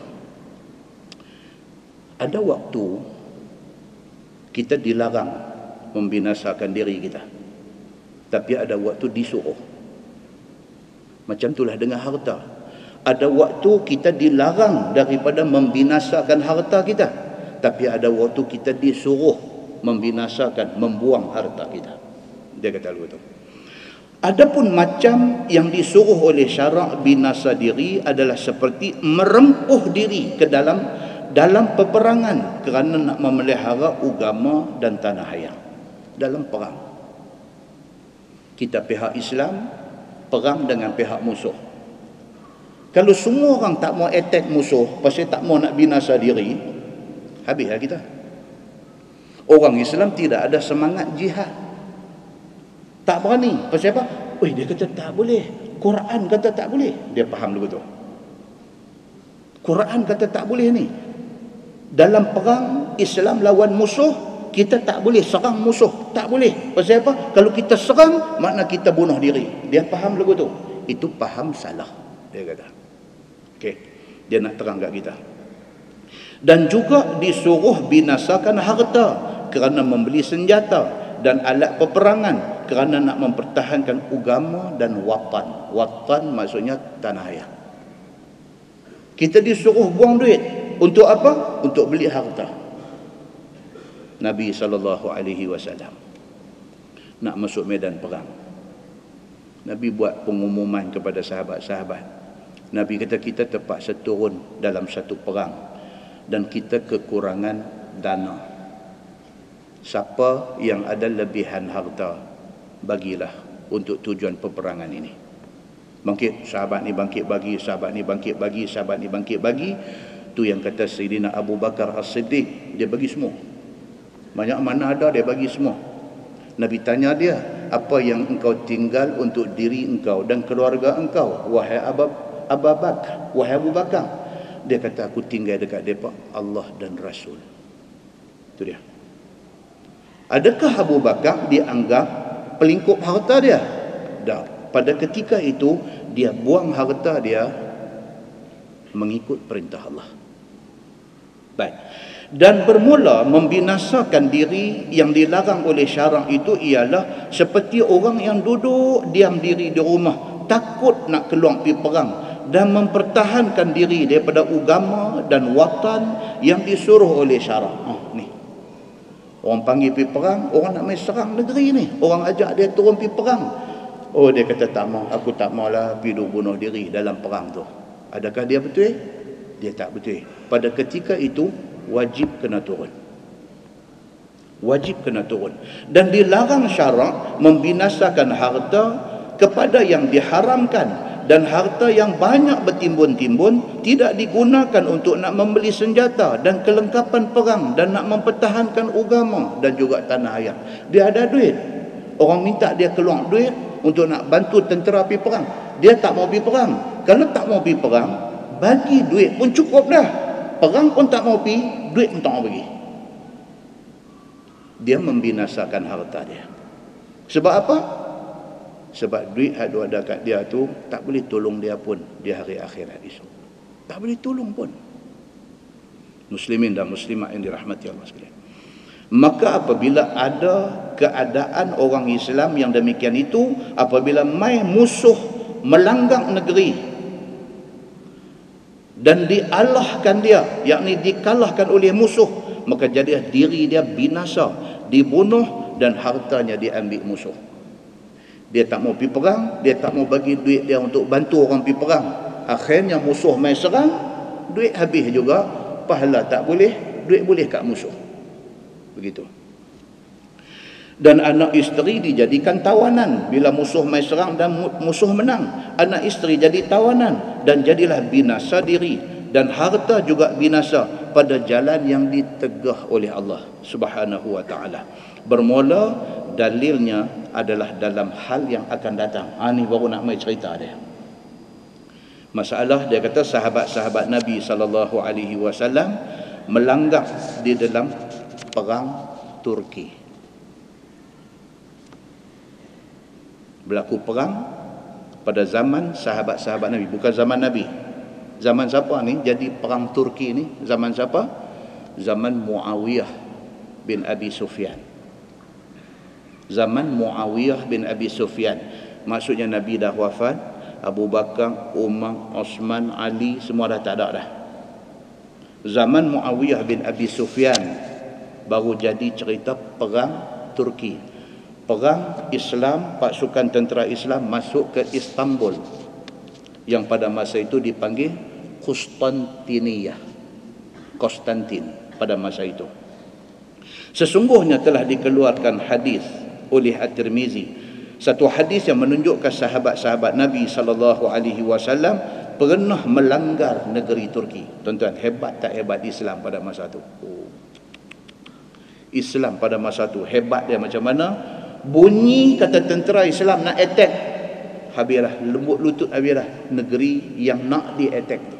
Ada waktu kita dilarang membinasakan diri kita, tapi ada waktu disuruh. Macam itulah dengan harta. Ada waktu kita dilarang daripada membinasakan harta kita, tapi ada waktu kita disuruh membinasakan, membuang harta kita. Dia kata begitu. Adapun macam yang disuruh oleh syarak binasa diri adalah seperti merempuh diri ke dalam dalam peperangan kerana nak memelihara agama dan tanah air. Dalam perang, kita pihak Islam perang dengan pihak musuh. Kalau semua orang tak mau attack musuh, pasal tak mau nak binasa diri, habislah kita. Orang Islam tidak ada semangat jihad. Tak berani. Pasal apa? Weh, dia kata tak boleh. Quran kata tak boleh. Dia faham dulu tu. Quran kata tak boleh ni. Dalam perang Islam lawan musuh, kita tak boleh serang musuh. Tak boleh. Pasal apa? Kalau kita serang, makna kita bunuh diri. Dia faham lagu tu. Itu faham salah. Dia kata. Okey. Dia nak terang kat kita. Dan juga disuruh binasakan harta kerana membeli senjata dan alat peperangan kerana nak mempertahankan agama dan watan. Watan maksudnya tanah air. Kita disuruh buang duit. Untuk apa? Untuk beli harta. Nabi sallallahu alaihi wasallam nak masuk medan perang. Nabi buat pengumuman kepada sahabat-sahabat. Nabi kata kita terpaksa turun dalam satu perang dan kita kekurangan dana. Siapa yang ada lebihan harta, bagilah untuk tujuan peperangan ini. Bangkit, sahabat ni bangkit bagi, sahabat ni bangkit bagi, sahabat ni bangkit bagi. Tu yang kata Sayyidina Abu Bakar As-Siddiq, dia bagi semua. Banyak mana ada, dia bagi semua. Nabi tanya dia, apa yang engkau tinggal untuk diri engkau dan keluarga engkau, wahai Abu, Abu Bakar, wahai Abu Bakar? Dia kata, aku tinggal dekat mereka Allah dan Rasul. Itu dia. Adakah Abu Bakar dianggap pelingkup harta dia? Tak. Pada ketika itu, dia buang harta dia mengikut perintah Allah. Baik. Dan bermula membinasakan diri yang dilarang oleh syarak itu ialah seperti orang yang duduk diam diri di rumah, takut nak keluar pergi perang dan mempertahankan diri daripada agama dan watan yang disuruh oleh syarak. Oh, ni. Orang panggil pergi perang, orang nak main serang negeri ni. Orang ajak dia turun pergi perang. Oh, dia kata tak mau, aku tak maulah pergi bunuh diri dalam perang tu. Adakah dia betul? Dia tak betul. Pada ketika itu wajib kena turun. Wajib kena turun. Dan dilarang syarak membinasakan harta kepada yang diharamkan, dan harta yang banyak bertimbun-timbun tidak digunakan untuk nak membeli senjata dan kelengkapan perang dan nak mempertahankan agama dan juga tanah air. Dia ada duit. Orang minta dia keluar duit untuk nak bantu tentera pergi perang. Dia tak mau pergi perang. Kalau tak mau pergi perang, bagi duit pun cukup dah. Perang pun tak mau pergi, duit pun tak mau bagi. Dia membinasakan harta dia. Sebab apa? Sebab duit yang ada kat dia tu tak boleh tolong dia pun di hari akhirat esok. Tak boleh tolong pun. Muslimin dan muslimat yang dirahmati Allah sekalian. Maka apabila ada keadaan orang Islam yang demikian itu, apabila mai musuh melanggang negeri dan dialahkan dia, yakni dikalahkan oleh musuh, maka jadilah diri dia binasa, dibunuh dan hartanya diambil musuh. Dia tak mau pergi perang, dia tak mau bagi duit dia untuk bantu orang pergi perang. Akhirnya musuh mai serang, duit habis juga, pahala tak boleh, duit boleh kat musuh. Begitu. Dan anak isteri dijadikan tawanan bila musuh mai serang dan musuh menang. Anak isteri jadi tawanan dan jadilah binasa diri, dan harta juga binasa pada jalan yang ditegah oleh Allah Subhanahu wa taala. Bermula dalilnya adalah dalam hal yang akan datang. Ha, ni baru nak mai cerita dia. Masalah dia kata sahabat-sahabat Nabi sallallahu alaihi wasallam melanggar di dalam perang Turki. Berlaku perang pada zaman sahabat-sahabat Nabi, bukan zaman Nabi. Zaman siapa ni? Jadi perang Turki ni zaman siapa? Zaman Muawiyah bin Abi Sufyan. Zaman Muawiyah bin Abi Sufyan. Maksudnya Nabi dah wafat, Abu Bakar, Umar, Osman, Ali semua dah tak ada dah. Zaman Muawiyah bin Abi Sufyan baru jadi cerita perang Turki. Perang Islam, pasukan tentera Islam masuk ke Istanbul, yang pada masa itu dipanggil Konstantiniyah. Konstantin pada masa itu. Sesungguhnya telah dikeluarkan hadis oleh At-Tirmizi, satu hadis yang menunjukkan sahabat-sahabat Nabi sallallahu alaihi wasallam pernah melanggar negeri Turki. Tuan-tuan, hebat tak hebat Islam pada masa itu? Oh. Islam pada masa itu hebat dia macam mana? Bunyi kata tentera Islam nak attack, habislah, lembut lutut habislah negeri yang nak di attack tu.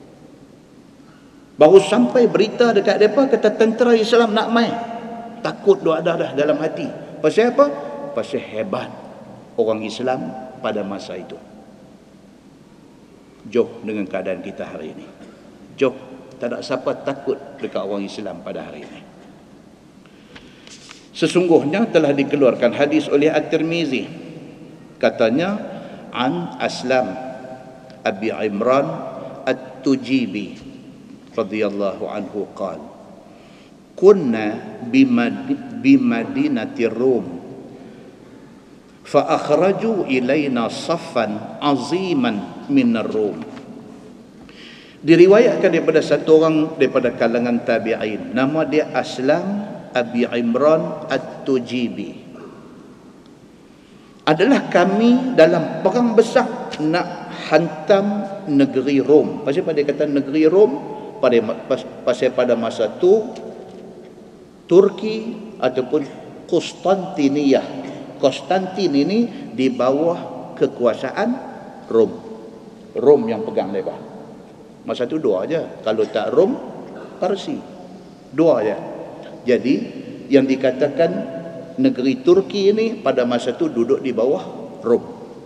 Baru sampai berita dekat mereka kata tentera Islam nak main, takut doa dah dah dalam hati. Pasal apa? Pasal hebat orang Islam pada masa itu. Jauh dengan keadaan kita hari ini. Jauh, tak ada siapa takut dekat orang Islam pada hari ini. Sesungguhnya telah dikeluarkan hadis oleh At-Tirmizi, katanya an Aslam Abi Imran At-Tujibi radhiyallahu anhu qala kunna bimadinati Rum fa akhraju ilaina saffan aziman min ar-Rum. Diriwayatkan daripada satu orang daripada kalangan tabi'in, nama dia Aslam Abi Imran At-Tujibi. Adalah kami dalam perang besar nak hantam negeri Rom. Pasal pada kata negeri Rom, pada pasal pada masa tu Turki ataupun Konstantiniyah. Konstantin ini di bawah kekuasaan Rom. Rom yang pegang mereka. Masa tu dua aja. Kalau tak Rom, Parsi. Dua aja. Jadi yang dikatakan negeri Turki ini pada masa itu duduk di bawah Rom.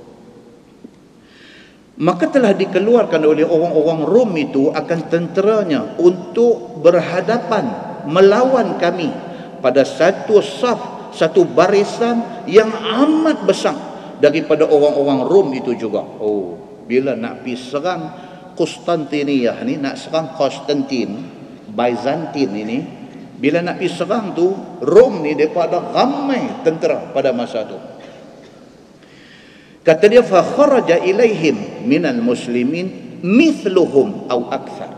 Maka telah dikeluarkan oleh orang-orang Rom itu akan tenteranya untuk berhadapan melawan kami pada satu saf, satu barisan yang amat besar daripada orang-orang Rom itu juga. Oh, bila nak pergi serang Konstantiniyah ni, nak serang Konstantin, Byzantine ini, bila nak pergi serang tu, Rom ni mereka ada ramai tentera pada masa tu. Kata dia, fa kharaja ilaihim minal muslimin mithluhum au akthar.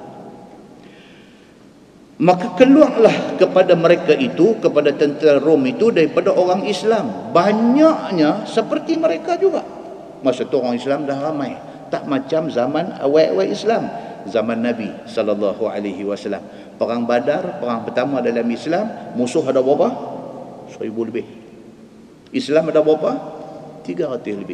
Maka keluarlah kepada mereka itu, kepada tentera Rom itu, daripada orang Islam banyaknya seperti mereka juga. Masa tu orang Islam dah ramai, tak macam zaman awal-awal Islam, zaman Nabi sallallahu alaihi wasallam. Perang Badar, perang pertama dalam Islam, musuh ada berapa? Seribu lebih. Islam ada berapa? Tiga ratus lebih.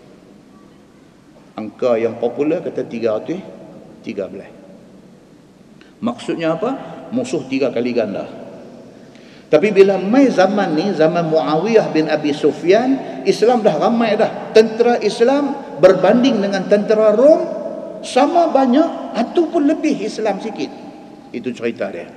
Angka yang popular kata tiga ratus tiga belas. Maksudnya apa? Musuh tiga kali ganda. Tapi bila mai zaman ni, zaman Muawiyah bin Abi Sufyan, Islam dah ramai dah. Tentera Islam berbanding dengan tentera Rom sama banyak ataupun lebih Islam sikit. Itu cerita dia.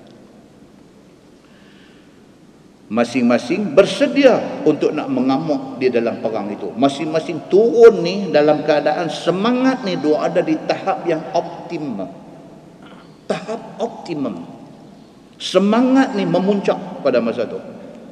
Masing-masing bersedia untuk nak mengamuk di dalam perang itu. Masing-masing turun ni dalam keadaan semangat ni dia ada di tahap yang optimum. Tahap optimum. Semangat ni memuncak pada masa tu.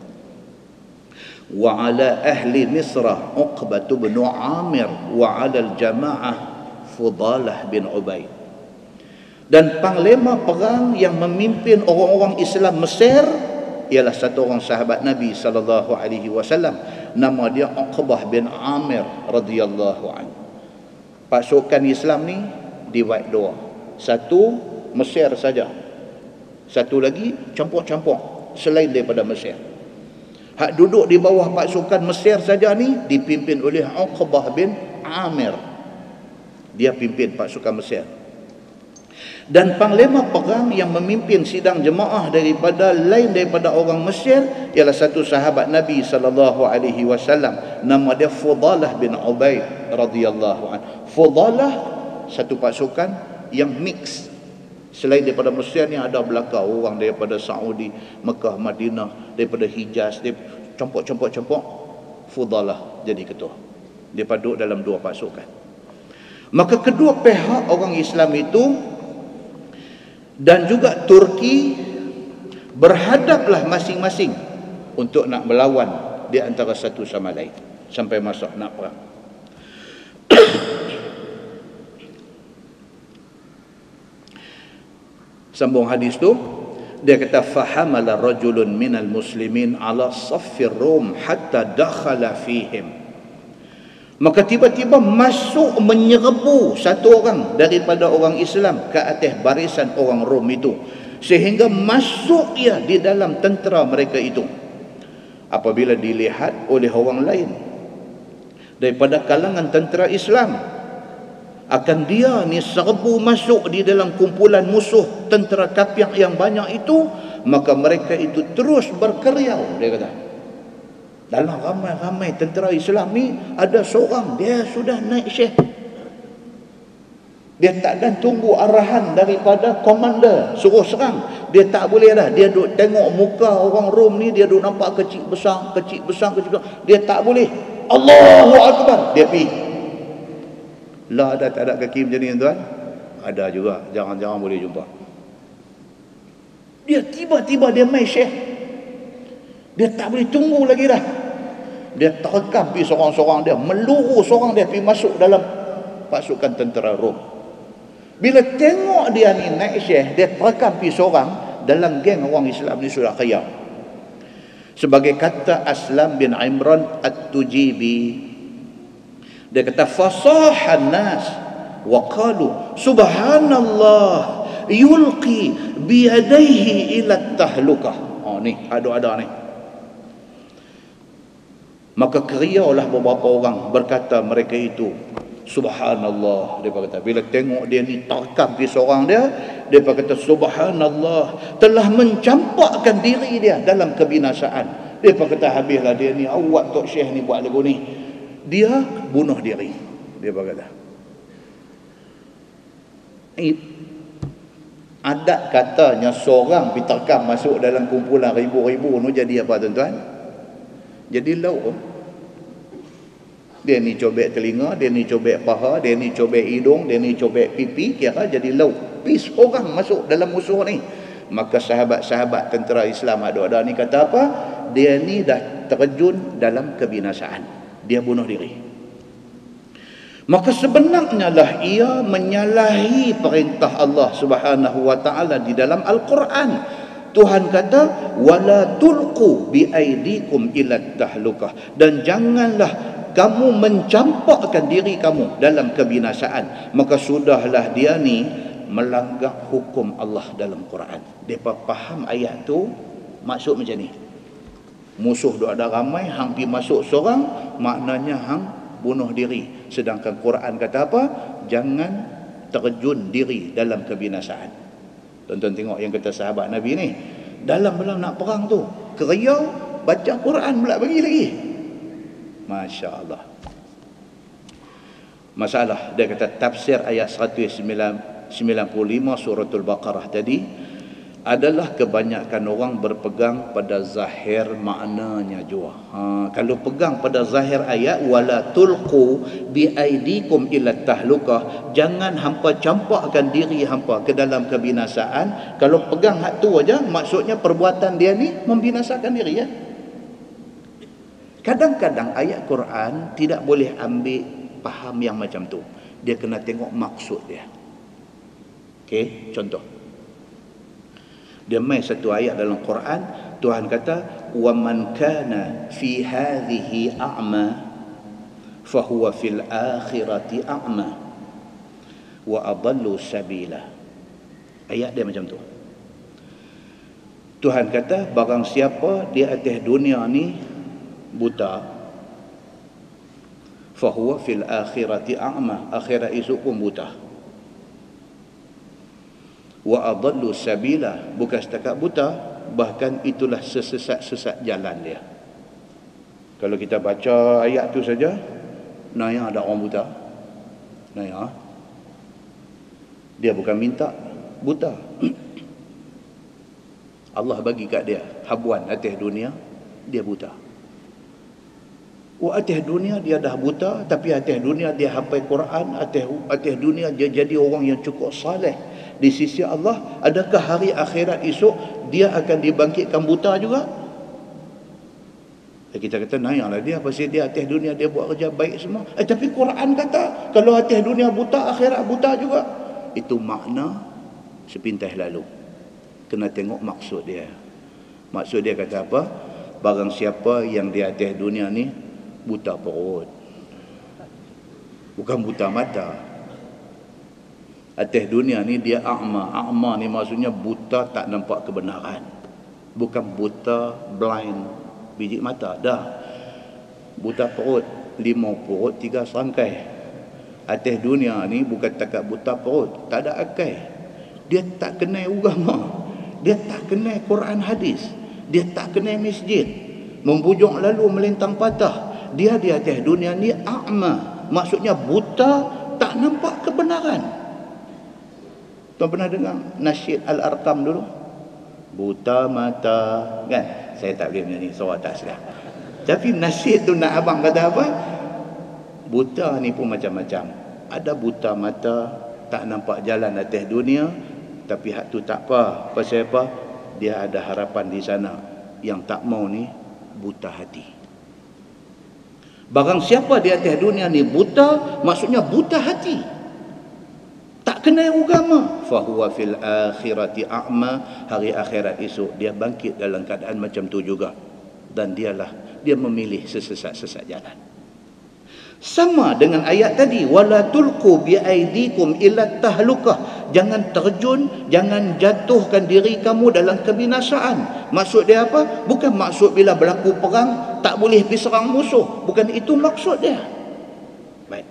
Wa ala ahli Misrah Uqbah bin Amir wa ala al-jamaah Fudalah bin Ubaid. Dan panglima perang yang memimpin orang-orang Islam Mesir ialah satu orang sahabat Nabi sallallahu alaihi wasallam, nama dia Uqbah bin Amir radhiyallahu anhu. Pasukan Islam ni divide dua. Satu Mesir saja. Satu lagi campur-campur selain daripada Mesir. Hak duduk di bawah pasukan Mesir saja ni dipimpin oleh Uqbah bin Amir. Dia pimpin pasukan Mesir. Dan panglima perang yang memimpin sidang jemaah daripada lain daripada orang Mesir ialah satu sahabat Nabi sallallahu alaihi wasallam, nama dia Fudalah bin Ubaid radhiyallahu anhu. Fudalah satu pasukan yang mix. Selain daripada Mesir ni ada belakang orang daripada Saudi, Mekah, Madinah, daripada Hijaz, dia campur-campur-campur. Fudalah jadi ketua. Dia duduk dalam dua pasukan. Maka kedua pihak orang Islam itu dan juga Turki berhadaplah masing-masing untuk nak melawan di antara satu sama lain sampai masa nak perang. Sambung hadis tu, dia kata fahamala rajulun minal muslimin ala saffir rum hatta dakhala fihim Maka tiba-tiba masuk menyerbu satu orang daripada orang Islam ke atas barisan orang Rom itu, sehingga masuk ia di dalam tentera mereka itu. Apabila dilihat oleh orang lain daripada kalangan tentera Islam, akan dia ni serbu masuk di dalam kumpulan musuh tentera kafir yang banyak itu, maka mereka itu terus berkeriau. Dia kata, dalam ramai-ramai tentera Islam ni ada seorang dia sudah naik syekh. Dia takkan tunggu arahan daripada komander suruh serang. Dia tak boleh dah. Dia duk tengok muka orang Rom ni, dia duk nampak kecil besar, kecil besar, kecil besar. Dia tak boleh. Allahu Akbar. Dia pergi. Lah ada tak ada kaki macam ni tuan? Ada juga. Jangan-jangan boleh jumpa. Dia tiba-tiba dia main syekh. Dia tak boleh tunggu lagi dah. Dia terekam pergi seorang-seorang dia, meluru seorang dia pergi masuk dalam pasukan tentera Rom. Bila tengok dia ni naik syekh, dia terekam pergi seorang dalam geng orang Islam ni sudah kaya. Sebagai kata Aslam bin Imran At-Tujibi, dia kata fasahan nas wa qalu subhanallah yulqi biyadaihi ila tahlukah. Oh ni ada-ada ni. Maka keriaulah beberapa orang, berkata mereka itu subhanallah. Dia kata bila tengok dia ni tarkam di seorang dia, dia kata subhanallah telah mencampakkan diri dia dalam kebinasaan. Dia kata habislah dia ni, awak Tok Syekh ni buat lagu ni. Dia bunuh diri. Dia kata adat katanya seorang diterkam masuk dalam kumpulan ribu-ribu nu jadi apa tuan-tuan? Jadi lauk. Dia ni cobek telinga, dia ni cobek paha, dia ni cobek hidung, dia ni cobek pipi, kira jadi lauk. Pis orang masuk dalam musuh ni. Maka sahabat-sahabat tentera Islam ada-ada ni kata apa? Dia ni dah terjun dalam kebinasaan. Dia bunuh diri. Maka sebenarnya lah ia menyalahi perintah Allah Subhanahu wa taala di dalam Al-Quran. Tuhan kata wala tulqu biaidikum ila tahlukah, dan janganlah kamu mencampakkan diri kamu dalam kebinasaan. Maka sudahlah dia ni melanggar hukum Allah dalam Quran. Depa faham ayat tu maksud macam ni. Musuh duk ada ramai, hang pi masuk seorang, maknanya hang bunuh diri. Sedangkan Quran kata apa? Jangan terjun diri dalam kebinasaan. Tonton tengok yang kata sahabat Nabi ni, dalam dalam nak perang tu keriau baca Quran pula bagi lagi. Masya Allah. Masalah dia kata tafsir ayat seratus sembilan puluh lima suratul Baqarah tadi adalah kebanyakan orang berpegang pada zahir maknanya jua. Ha, kalau pegang pada zahir ayat wala tulqu biaidikum ila tahlukah, jangan hampa campakkan diri hampa ke dalam kebinasaan. Kalau pegang hak tu aja, maksudnya perbuatan dia ni membinasakan diri ya. Kadang-kadang ayat Quran tidak boleh ambil faham yang macam tu. Dia kena tengok maksud dia. Okey, contoh. Dia main satu ayat dalam Quran, Tuhan kata wa man kana fi hadhihi a'ma fa huwa fil akhirati a'ma wa adallu sabila. Ayat dia macam tu. Tuhan kata barang siapa di atas dunia ni buta, fa huwa fil akhirati a'ma, akhirat esok pun buta. Wa adallu sabila, bukan setakat buta, bahkan itulah sesesat-sesat jalan dia. Kalau kita baca ayat tu saja, naya ada orang buta. Naya dia bukan minta buta. Allah bagi kat dia habuan atas dunia, dia buta. Wah, atas dunia dia dah buta, tapi atas dunia dia hafal Quran, atas atas dunia dia jadi orang yang cukup saleh di sisi Allah. Adakah hari akhirat esok dia akan dibangkitkan buta juga? Eh, kita kata nayanglah dia, pasal dia atas dunia dia buat kerja baik semua. Eh, tapi Quran kata kalau atas dunia buta, akhirat buta juga. Itu makna sepintas lalu. Kena tengok maksud dia. Maksud dia kata apa? Barang siapa yang di atas dunia ni buta perut, bukan buta mata. Atas dunia ni dia a'ma. A'ma ni maksudnya buta tak nampak kebenaran. Bukan buta blind biji mata. Dah. Buta perut, lima perut, tiga serangkai. Atas dunia ni bukan takat buta perut, tak ada akal. Dia tak kenal agama. Dia tak kenal Quran hadis. Dia tak kenal masjid. Membujuk lalu melintang patah. Dia di atas dunia ni a'ma. Maksudnya buta, tak nampak kebenaran. Tuan pernah dengar nasyid Al-Arqam dulu? Buta mata, kan? Saya tak boleh menyanyi, suara tak sedap. Tapi nasyid tu nak abang kata apa? Buta ni pun macam-macam. Ada buta mata, tak nampak jalan atas dunia, tapi hak tu tak apa. Pasal apa? Dia ada harapan di sana. Yang tak mau ni buta hati. Barang siapa di atas dunia ni buta, maksudnya buta hati. Tak kenal agama. Fahuwa fil akhirati a'ma. Hari akhirat esok dia bangkit dalam keadaan macam tu juga. Dan dialah, dia memilih sesesat-sesat jalan. Sama dengan ayat tadi, wala tulqu bi aidikum ila tahlukah. Jangan terjun, jangan jatuhkan diri kamu dalam kebinasaan. Maksud dia apa? Bukan maksud bila berlaku perang tak boleh pergi serang musuh. Bukan itu maksud dia. Baik.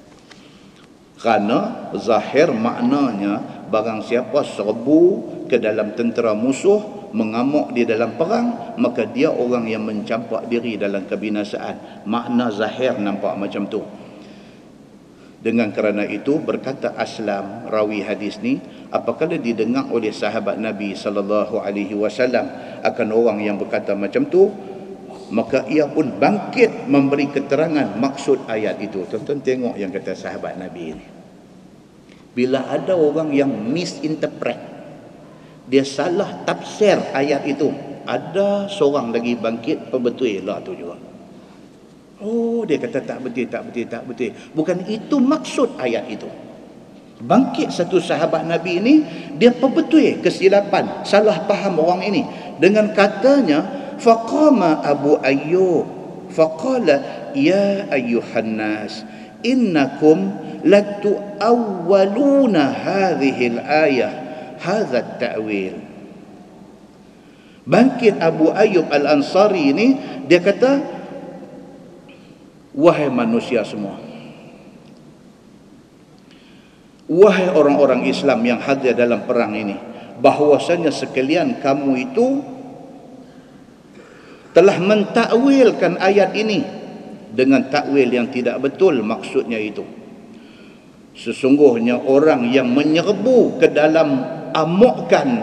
Kerana zahir maknanya barang siapa serbu ke dalam tentera musuh, mengamuk di dalam perang, maka dia orang yang mencampak diri dalam kebinasaan. Makna zahir nampak macam tu. Dengan kerana itu berkata Aslam, rawi hadis ni, apabila didengar oleh sahabat Nabi sallallahu alaihi wasallam akan orang yang berkata macam tu, maka ia pun bangkit memberi keterangan maksud ayat itu. Tuan-tuan tengok yang kata sahabat Nabi ini. Bila ada orang yang misinterpret, dia salah tafsir ayat itu, ada seorang lagi bangkit pembetul lah tu juga. Oh, dia kata tak betul, tak betul, tak betul. Bukan itu maksud ayat itu. Bangkit satu sahabat Nabi ini, dia perbetul kesilapan, salah faham orang ini. Dengan katanya, faqama Abu Ayyub faqala ya ayyuhan nas innakum latu'awwaluna hadhihi al-ayah hadha at-ta'wil. Bangkit Abu Ayyub Al-Ansari ini, dia kata, wahai manusia semua, wahai orang-orang Islam yang hadir dalam perang ini, bahwasanya sekalian kamu itu telah mentakwilkan ayat ini dengan takwil yang tidak betul. Maksudnya itu, sesungguhnya orang yang menyerbu ke dalam amukkan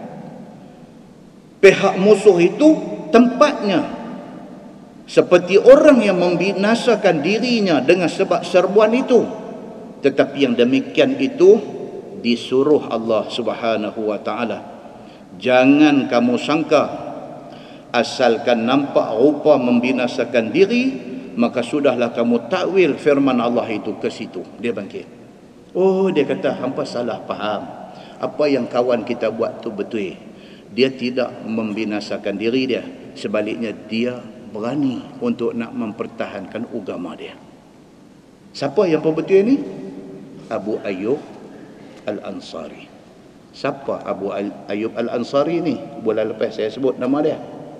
pihak musuh itu tempatnya seperti orang yang membinasakan dirinya dengan sebab serbuan itu. Tetapi yang demikian itu disuruh Allah Subhanahu wa taala. Jangan kamu sangka asalkan nampak rupa membinasakan diri, maka sudahlah kamu takwil firman Allah itu ke situ. Dia bangkit. Oh, dia kata hampa salah faham. Apa yang kawan kita buat tu betul. Dia tidak membinasakan diri dia. Sebaliknya dia berani untuk nak mempertahankan agama dia. Siapa yang pembetul ni? Abu Ayyub Al-Ansari. Siapa Abu Ayyub Al-Ansari ni? Bulan lepas saya sebut nama dia.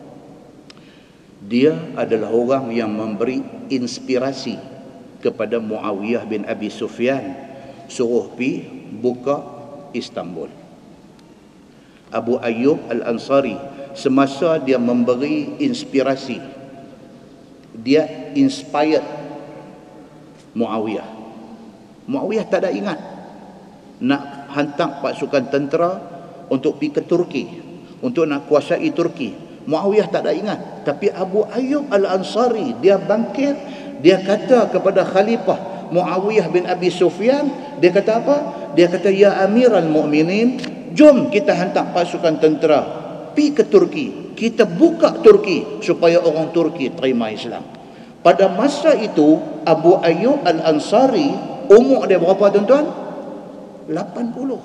Dia adalah orang yang memberi inspirasi kepada Muawiyah bin Abi Sufyan suruh pi buka Istanbul. Abu Ayyub Al-Ansari, semasa dia memberi inspirasi, dia inspired Muawiyah. Muawiyah tak ada ingat nak hantar pasukan tentera untuk pergi ke Turki, untuk nak kuasai Turki. Muawiyah tak ada ingat. Tapi Abu Ayyub Al-Ansari, dia bangkit, dia kata kepada Khalifah Muawiyah bin Abi Sufyan, dia kata apa? Dia kata, ya Amiral Mu'minin, jom kita hantar pasukan tentera pergi ke Turki, kita buka Turki supaya orang Turki terima Islam. Pada masa itu Abu Ayyub Al-Ansari umur dia berapa tuan-tuan? lapan puluh.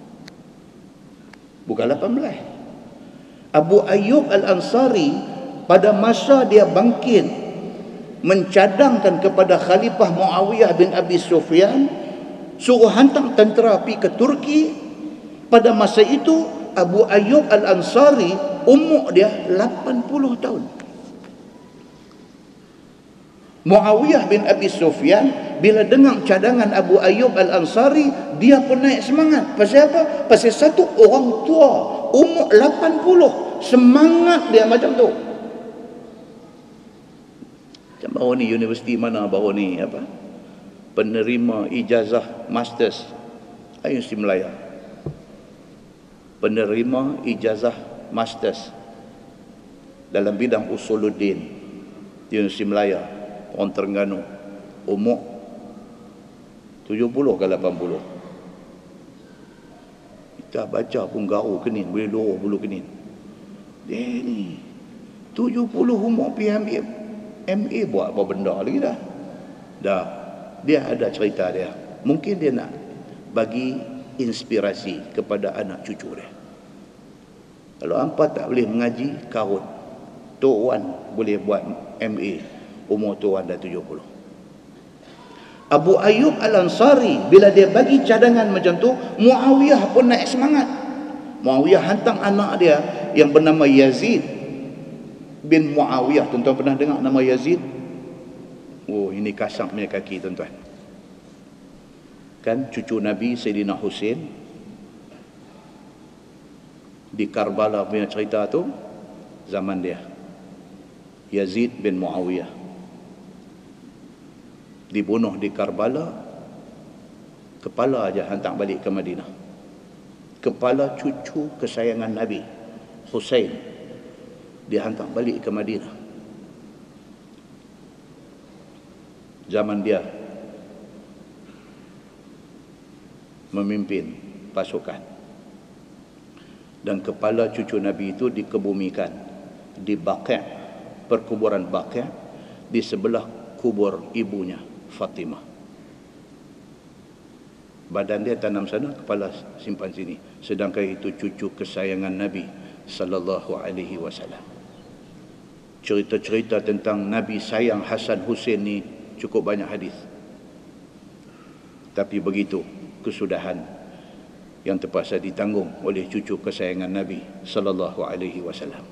Bukan lapan belas. Abu Ayyub Al-Ansari pada masa dia bangkit mencadangkan kepada Khalifah Muawiyah bin Abi Sufyan, suruh hantar tentera pergi ke Turki. Pada masa itu Abu Ayyub Al-Ansari umur dia lapan puluh tahun. Muawiyah bin Abi Sufyan bila dengar cadangan Abu Ayyub Al-Ansari, dia pun naik semangat. Pasal apa? Pasal satu orang tua umur lapan puluh, semangat dia macam tu. Macam baru ni universiti mana baru ni apa? Penerima ijazah masters Universiti Melaya. Penerima ijazah masters dalam bidang usuluddin Universiti Melaya, orang Terengganu, umur tujuh puluh ke lapan puluh. Kita baca pun garu kenin, boleh luruh bulu kenin. Dia ni tujuh puluh umur pergi ambil M A, buat apa benda lagi dah. Dah, dia ada cerita dia. Mungkin dia nak bagi inspirasi kepada anak cucu dia. Kalau hampa tak boleh mengaji, karut. Tok Wan boleh buat M A, umur Tok Wan dah tujuh puluh. Abu Ayyub Al-Ansari bila dia bagi cadangan macam tu, Muawiyah pun naik semangat. Muawiyah hantar anak dia yang bernama Yazid bin Muawiyah. Tuan-tuan pernah dengar nama Yazid? Oh, ini kasar punya kaki, tuan-tuan. Kan cucu Nabi Sayyidina Husain di Karbala punya cerita tu, zaman dia Yazid bin Muawiyah dibunuh di Karbala, kepala aja hantar balik ke Madinah. Kepala cucu kesayangan Nabi Husain dihantar balik ke Madinah. Zaman dia memimpin pasukan, dan kepala cucu Nabi itu dikebumikan di Baqi', perkuburan Baqi', di sebelah kubur ibunya Fatimah. Badan dia tanam sana, kepala simpan sini. Sedangkan itu cucu kesayangan Nabi sallallahu alaihi wasallam. Cerita-cerita tentang Nabi sayang Hasan Husain ni cukup banyak hadis. Tapi begitu kesudahan yang terpaksa ditanggung oleh cucu kesayangan Nabi sallallahu alaihi wasallam.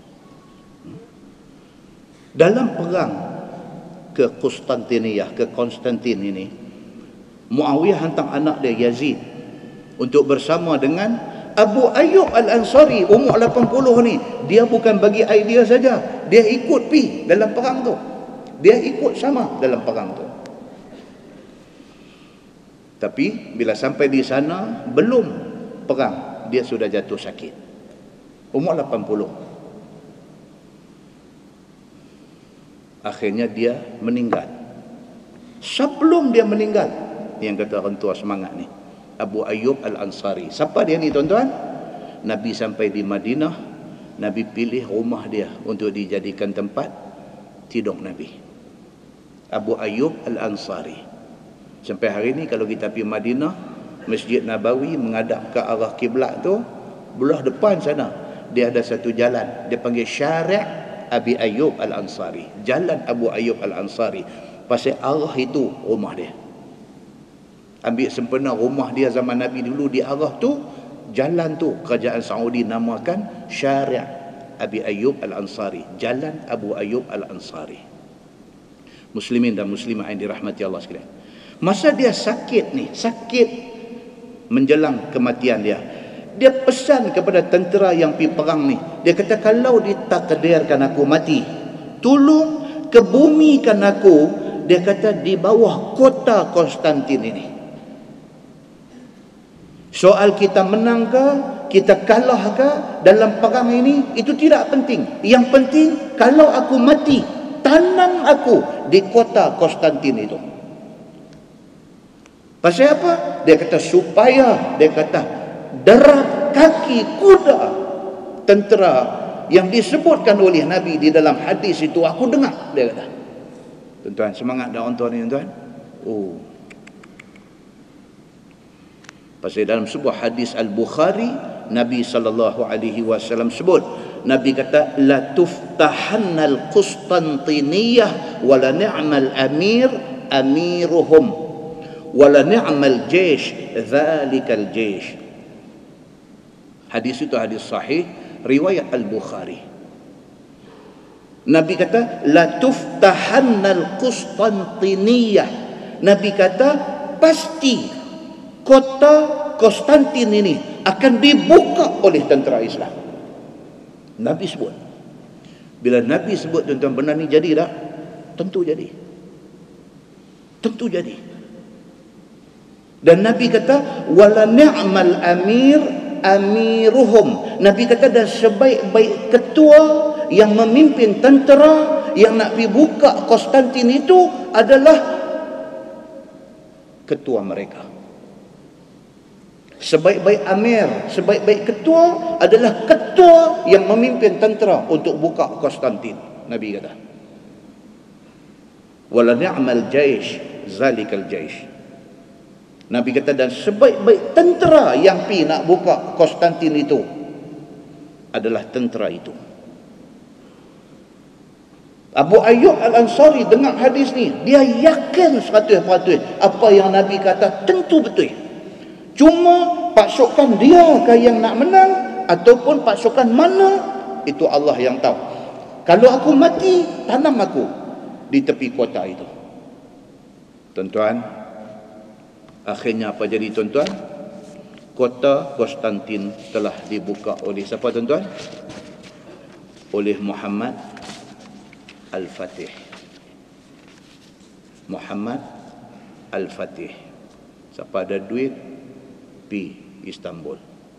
Dalam perang ke Konstantiniyah, ke Konstantin ini, Muawiyah hantar anak dia Yazid untuk bersama dengan Abu Ayyub Al-Ansari umur lapan puluh ni. Dia bukan bagi idea saja, dia ikut pi dalam perang tu. Dia ikut sama dalam perang tu. Tapi bila sampai di sana, belum perang, dia sudah jatuh sakit. Umur lapan puluh. Akhirnya dia meninggal. Sebelum dia meninggal, yang kata orang tua semangat ni, Abu Ayyub Al-Ansari. Siapa dia ni, tuan-tuan? Nabi sampai di Madinah, Nabi pilih rumah dia untuk dijadikan tempat tidur Nabi. Abu Ayyub Al-Ansari. Sampai hari ni kalau kita pergi Madinah, Masjid Nabawi menghadap ke arah kiblat tu, belah depan sana dia ada satu jalan, dia panggil Syari' Abi Ayyub Al-Ansari, Jalan Abu Ayyub Al-Ansari. Pasal arah itu rumah dia. Ambil sempena rumah dia zaman Nabi dulu di arah tu, jalan tu kerajaan Saudi namakan Syari' Abi Ayyub Al-Ansari, Jalan Abu Ayyub Al-Ansari. Muslimin dan muslimah yang dirahmati Allah sekalian. Masa dia sakit ni, sakit menjelang kematian dia, dia pesan kepada tentera yang pergi perang ni. Dia kata, kalau ditakdirkan aku mati, tolong kebumikan aku, dia kata, di bawah kota Konstantin ini. Soal kita menang ke, kita kalah ke dalam perang ini, itu tidak penting. Yang penting, kalau aku mati, tanam aku di kota Konstantin itu. Pasal apa? Dia kata, supaya, dia kata, derap kaki kuda tentera yang disebutkan oleh Nabi di dalam hadis itu aku dengar, dia kata. Tuan-tuan, semangat dah orang tua ni, tuan-tuan. Oh. Pasal dalam sebuah hadis Al-Bukhari, Nabi sallallahu alaihi wasallam sebut, Nabi kata la tuftahannal Qustantiniyah wa la ni'mal amir amiruhum wa la ni'mal jaysh dzalikal jaysh. Hadis itu hadis sahih riwayat Al-Bukhari. Nabi kata la tuftahannal Qustantiniyah. Nabi kata pasti kota Konstantin ini akan dibuka oleh tentera Islam. Nabi sebut. Bila Nabi sebut, tuan-tuan, benar ni jadi tak? Tentu jadi. Tentu jadi. Dan Nabi kata wala ni'mal amir amiruhum. Nabi kata dan sebaik-baik ketua yang memimpin tentera yang nak pergi buka Konstantin itu adalah ketua mereka. Sebaik-baik amir, sebaik-baik ketua adalah ketua yang memimpin tentera untuk buka Konstantin. Nabi kata wala ni'mal jaysh zalikal jaysh. Nabi kata dan sebaik-baik tentera yang pi nak buka Konstantin itu adalah tentera itu. Abu Ayyub Al-Ansari dengar hadis ni, dia yakin seratus peratus apa yang Nabi kata tentu betul. Cuma pasukan dia ke yang nak menang ataupun pasukan mana, itu Allah yang tahu. Kalau aku mati, tanam aku di tepi kota itu. Tuan-tuan, akhirnya apa jadi, tuan-tuan? Kota Konstantin telah dibuka oleh siapa, tuan-tuan? Oleh Muhammad Al-Fatih. Muhammad Al-Fatih. Siapa ada duit, pi Istanbul,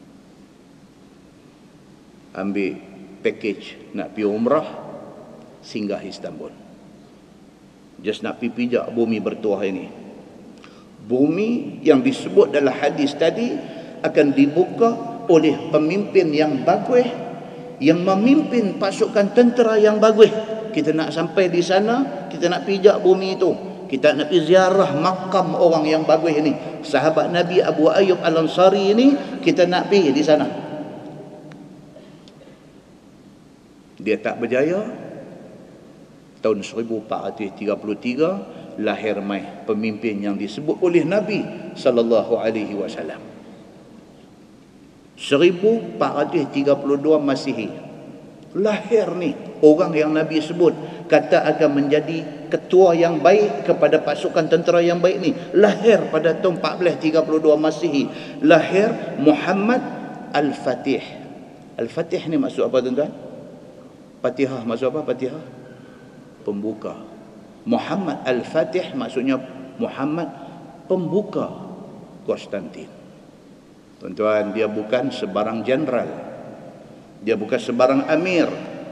ambil package nak pi umrah, singgah Istanbul. Just nak pi pijak bumi bertuah ini. Bumi yang disebut dalam hadis tadi akan dibuka oleh pemimpin yang bagus, yang memimpin pasukan tentera yang bagus. Kita nak sampai di sana, kita nak pijak bumi itu, kita nak pergi ziarah makam orang yang bagus ini, sahabat Nabi Abu Ayyub Al-Ansari ini, kita nak pergi di sana. Dia tak berjaya. Tahun seribu empat ratus tiga puluh tiga lahir mai pemimpin yang disebut oleh Nabi sallallahu alaihi wasallam. seribu empat ratus tiga puluh dua Masihi lahir ni orang yang Nabi sebut kata akan menjadi ketua yang baik kepada pasukan tentera yang baik ni. Lahir pada tahun empat belas tiga puluh dua Masihi. Lahir Muhammad Al-Fatih. Al-Fatih ni maksud apa, tuan-tuan? Fatihah maksud apa? Fatihah pembuka. Muhammad Al-Fatih maksudnya Muhammad pembuka Konstantin. Tuan-tuan, dia bukan sebarang jeneral, dia bukan sebarang amir.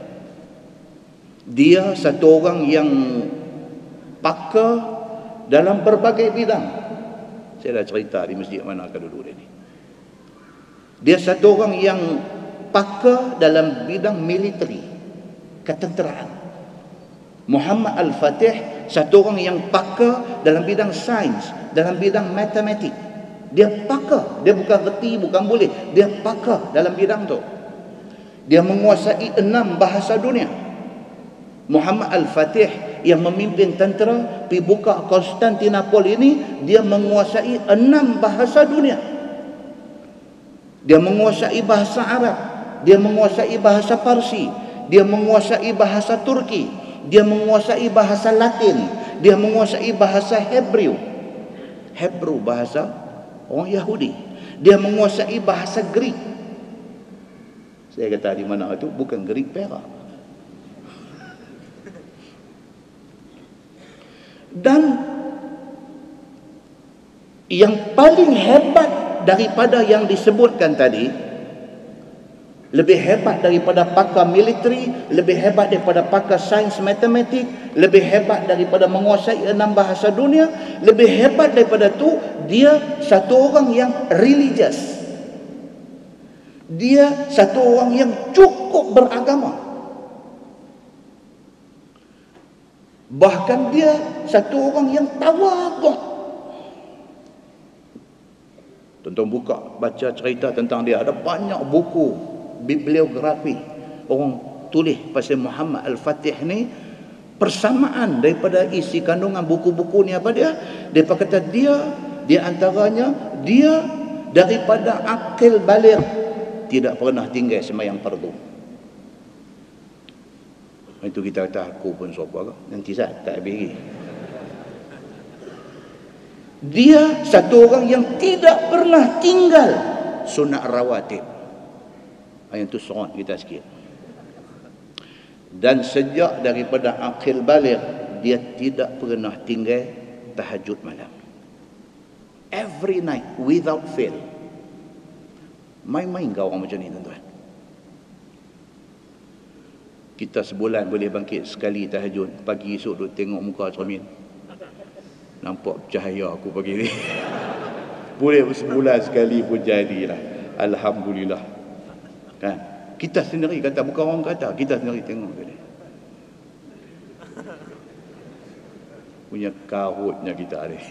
Dia satu orang yang pakar dalam berbagai bidang. Saya dah cerita di masjid mana ke dulu ni. Dia satu orang yang pakar dalam bidang militeri, ketenteraan. Muhammad Al-Fatih satu orang yang pakar dalam bidang sains, dalam bidang matematik. Dia pakar, dia bukan reti, bukan boleh, dia pakar dalam bidang tu. Dia menguasai enam bahasa dunia. Muhammad Al-Fatih yang memimpin tentera pergi buka Konstantinopel ini, dia menguasai enam bahasa dunia. Dia menguasai bahasa Arab, dia menguasai bahasa Parsi, dia menguasai bahasa Turki, dia menguasai bahasa Latin, dia menguasai bahasa Hebrew. Hebrew bahasa orang Yahudi. Dia menguasai bahasa Greek. Saya kata di mana itu bukan Greek Perak. Dan yang paling hebat daripada yang disebutkan tadi, lebih hebat daripada pakar militeri, lebih hebat daripada pakar sains matematik, lebih hebat daripada menguasai enam bahasa dunia, lebih hebat daripada tu, dia satu orang yang religious. Dia satu orang yang cukup beragama. Bahkan dia satu orang yang tawaduk. Tuan-tuan buka, baca cerita tentang dia. Ada banyak buku bibliografi orang tulis pasal Muhammad Al-Fatih ni, persamaan daripada isi kandungan buku-buku ni apa dia? Dia kata dia di antaranya dia daripada akil baligh tidak pernah tinggal sembahyang fardu. Itu kita kata aku pun sopa nanti saya tak habis lagi. Dia satu orang yang tidak pernah tinggal sunat rawatib. Yang tu seront kita sikit. Dan sejak daripada akil baligh dia tidak pernah tinggal tahajud malam. Every night without fail. Main-main kau orang macam ni tuan-tuan. Kita sebulan boleh bangkit sekali tahajud. Pagi esok duduk tengok muka cermin, nampak cahaya aku pagi ni. Boleh sebulan sekali pun jadilah. Alhamdulillah. Kan? Kita sendiri kata, bukan orang kata, kita sendiri tengok tadi. Punya karutnya kita ada.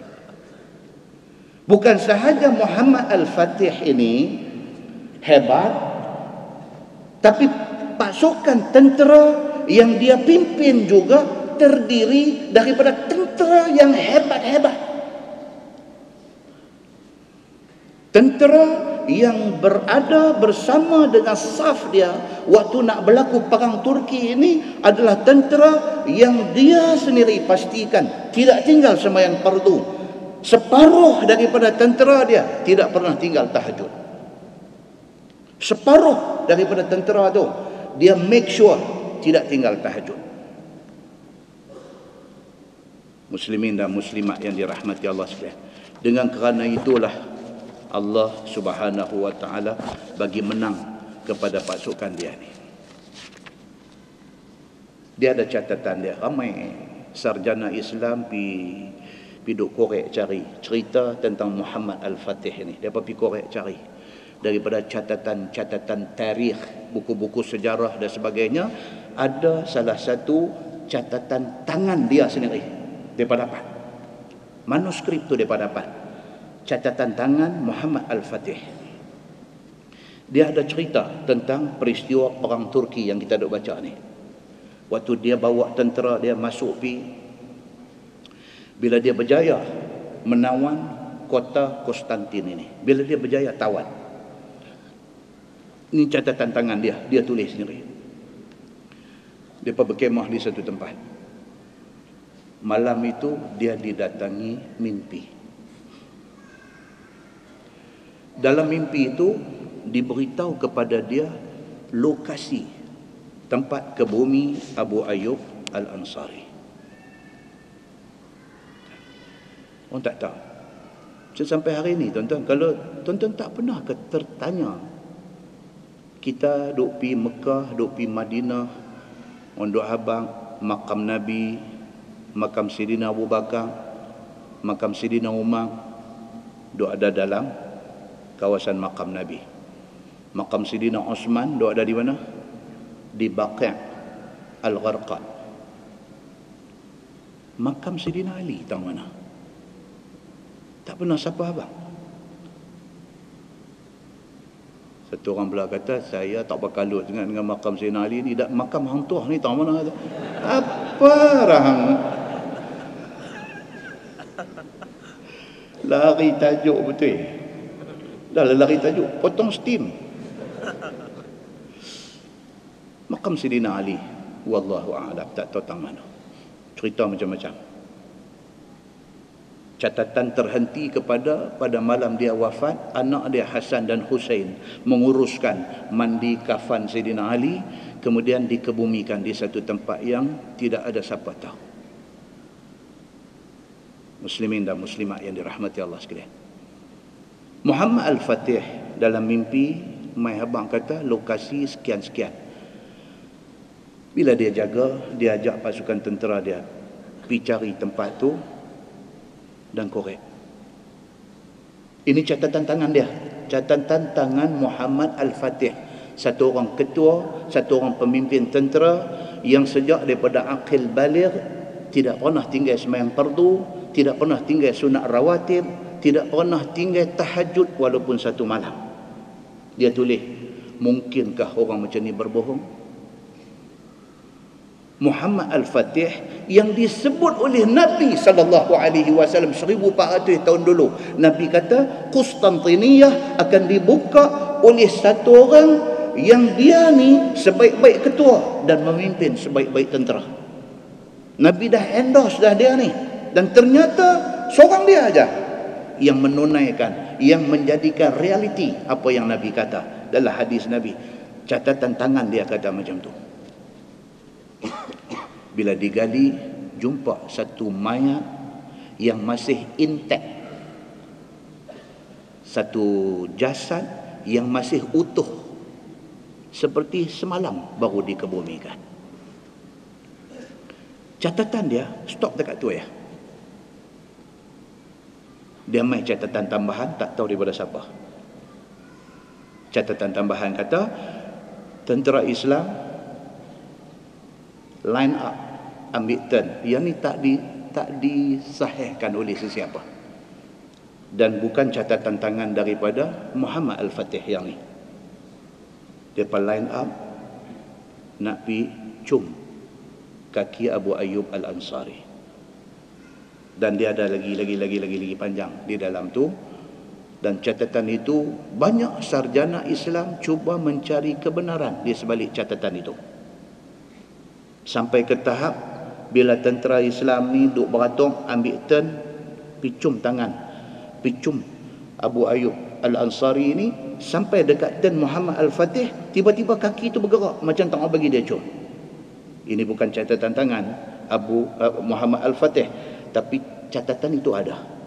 Bukan sahaja Muhammad Al-Fatih ini hebat, tapi pasukan tentera yang dia pimpin juga terdiri daripada tentera yang hebat-hebat. Tentera yang berada bersama dengan saf dia waktu nak berlaku perang Turki ini adalah tentera yang dia sendiri pastikan tidak tinggal sembahyang fardu. Separuh daripada tentera dia tidak pernah tinggal tahajud. Separuh daripada tentera tu dia make sure tidak tinggal tahajud. Muslimin dan muslimat yang dirahmati Allah sekalian, dengan kerana itulah Allah Subhanahu wa taala bagi menang kepada pasukan dia ni. Dia ada catatan dia. Ramai sarjana Islam pi pi duk korek cari cerita tentang Muhammad Al-Fatih ni. Dia pergi korek cari daripada catatan-catatan tarikh, buku-buku sejarah dan sebagainya, ada salah satu catatan tangan dia sendiri depa dapat. Manuskrip tu depa dapat. Catatan tangan Muhammad Al-Fatih. Dia ada cerita tentang peristiwa perang Turki yang kita duk baca ni. Waktu dia bawa tentera dia masuk pi, bila dia berjaya menawan kota Konstantin ini, bila dia berjaya tawan. Ini catatan tangan dia, dia tulis sendiri. Dia berkemah di satu tempat. Malam itu dia didatangi mimpi. Dalam mimpi itu diberitahu kepada dia lokasi tempat kebumi Abu Ayyub Al-Ansari. Orang tak tahu. Sampai hari ini tuan-tuan, kalau tuan-tuan tak pernah ke tertanya, kita duk pi Mekah, duk pi Madinah, Ondok Habang, makam Nabi, makam Sidina Abu Bakar, makam Sidina Umar, duk ada dalam kawasan makam Nabi. Makam Sidina Osman duk ada di mana? Di Baqi' Al-Gharqad. Makam Sidina Ali tahu mana? Tak pernah siapa abang. Satu orang pula kata, saya tak berkalut dengan, dengan makam Sayyidina Ali ni. Tak, makam hang tuah ni tahu mana? Kata. Apa rahang? Lari tajuk betul. Dah lari tajuk, potong steam. Makam Sayyidina Ali, wallahu a'lam, tak tahu tang mana. Cerita macam-macam. Catatan terhenti kepada pada malam dia wafat, anak dia Hasan dan Husain menguruskan mandi kafan Sayyidina Ali, kemudian dikebumikan di satu tempat yang tidak ada siapa tahu. Muslimin dan muslimat yang dirahmati Allah sekalian, Muhammad Al-Fatih dalam mimpi mai abang kata lokasi sekian-sekian. Bila dia jaga, dia ajak pasukan tentera dia pergi cari tempat tu dan korek. Ini catatan tangan dia, catatan tangan Muhammad Al-Fatih, satu orang ketua, satu orang pemimpin tentera yang sejak daripada akil baligh tidak pernah tinggal sembahyang fardu, tidak pernah tinggal sunat rawatib, tidak pernah tinggal tahajud walaupun satu malam. Dia tulis, Mungkinkah orang macam ni berbohong? Muhammad Al-Fatih yang disebut oleh Nabi sallallahu alaihi wasallam seribu empat ratus tahun dulu. Nabi kata Konstantiniyah akan dibuka oleh satu orang yang dia ni sebaik-baik ketua dan memimpin sebaik-baik tentera. Nabi dah endorse dah dia ni, dan ternyata seorang dia aja yang menunaikan, yang menjadikan realiti apa yang Nabi kata dalam hadis Nabi. Catatan tangan dia kata macam tu. Bila digali, jumpa satu mayat yang masih intact, satu jasad yang masih utuh, seperti semalam baru dikebumikan. Catatan dia stop dekat tu ya. Dia main catatan tambahan, tak tahu daripada siapa. Catatan tambahan kata tentera Islam line up, ambil turn. Yang ni tak di tak disahihkan oleh sesiapa, dan bukan catatan tangan daripada Muhammad Al-Fatih yang ni. Depa line up nak pi cum kaki Abu Ayyub Al-Ansari, dan dia ada lagi lagi lagi lagi lagi panjang di dalam tu. Dan catatan itu banyak sarjana Islam cuba mencari kebenaran di sebalik catatan itu, sampai ke tahap bila tentera Islam ni duk beratung, ambil turn picum tangan, picum Abu Ayyub Al-Ansari ini, sampai dekat turn Muhammad Al-Fatih, tiba-tiba kaki itu bergerak macam tak mau bagi dia cum. Ini bukan catatan tangan Abu uh, Muhammad Al-Fatih, tapi catatan itu ada.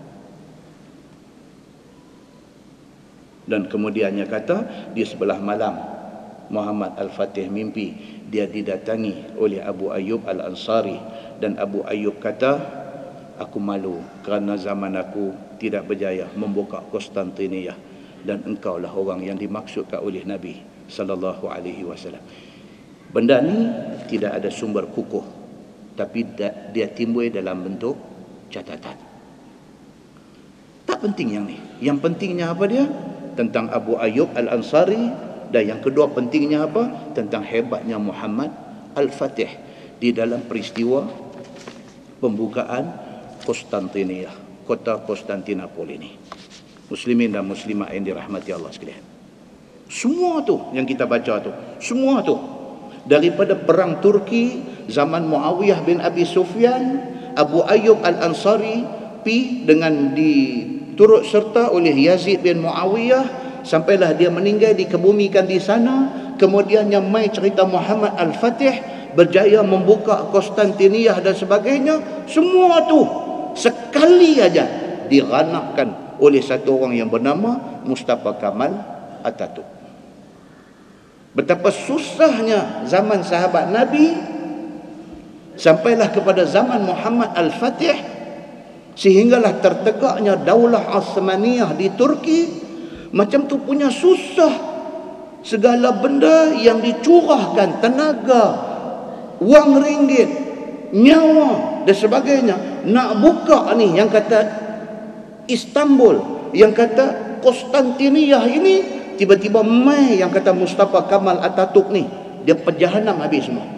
Dan kemudiannya kata di sebelah malam Muhammad Al-Fatih mimpi dia didatangi oleh Abu Ayyub Al-Ansari, dan Abu Ayyub kata, aku malu kerana zaman aku tidak berjaya membuka Konstantiniyah, dan engkaulah orang yang dimaksudkan oleh Nabi sallallahu alaihi wasallam. Benda ni tidak ada sumber kukuh, tapi dia timbul dalam bentuk catatan. Tak penting yang ni. Yang pentingnya apa dia? Tentang Abu Ayyub Al-Ansari. Dan yang kedua pentingnya apa? Tentang hebatnya Muhammad Al-Fatih di dalam peristiwa pembukaan Konstantiniyah, kota Konstantinopel ini. Muslimin dan muslimat yang dirahmati Allah sekalian, semua tu yang kita baca tu, semua tu daripada perang Turki zaman Muawiyah bin Abi Sufyan, Abu Ayyub Al-Ansari pi dengan diturut serta oleh Yazid bin Muawiyah, sampailah dia meninggal, dikebumikan di sana. Kemudian yang mai cerita Muhammad Al-Fatih berjaya membuka Konstantiniyah dan sebagainya. Semua tu sekali aja diranakkan oleh satu orang yang bernama Mustafa Kamal Atatürk. Betapa susahnya zaman sahabat Nabi sampailah kepada zaman Muhammad Al-Fatih, sehinggalah tertegaknya Daulah Osmaniyah di Turki. Macam tu punya susah, segala benda yang dicurahkan, tenaga, wang ringgit, nyawa dan sebagainya, nak buka ni yang kata Istanbul, yang kata Konstantiniyah ini, tiba-tiba mai yang kata Mustafa Kamal Atatürk ni, dia perjahanam habis semua.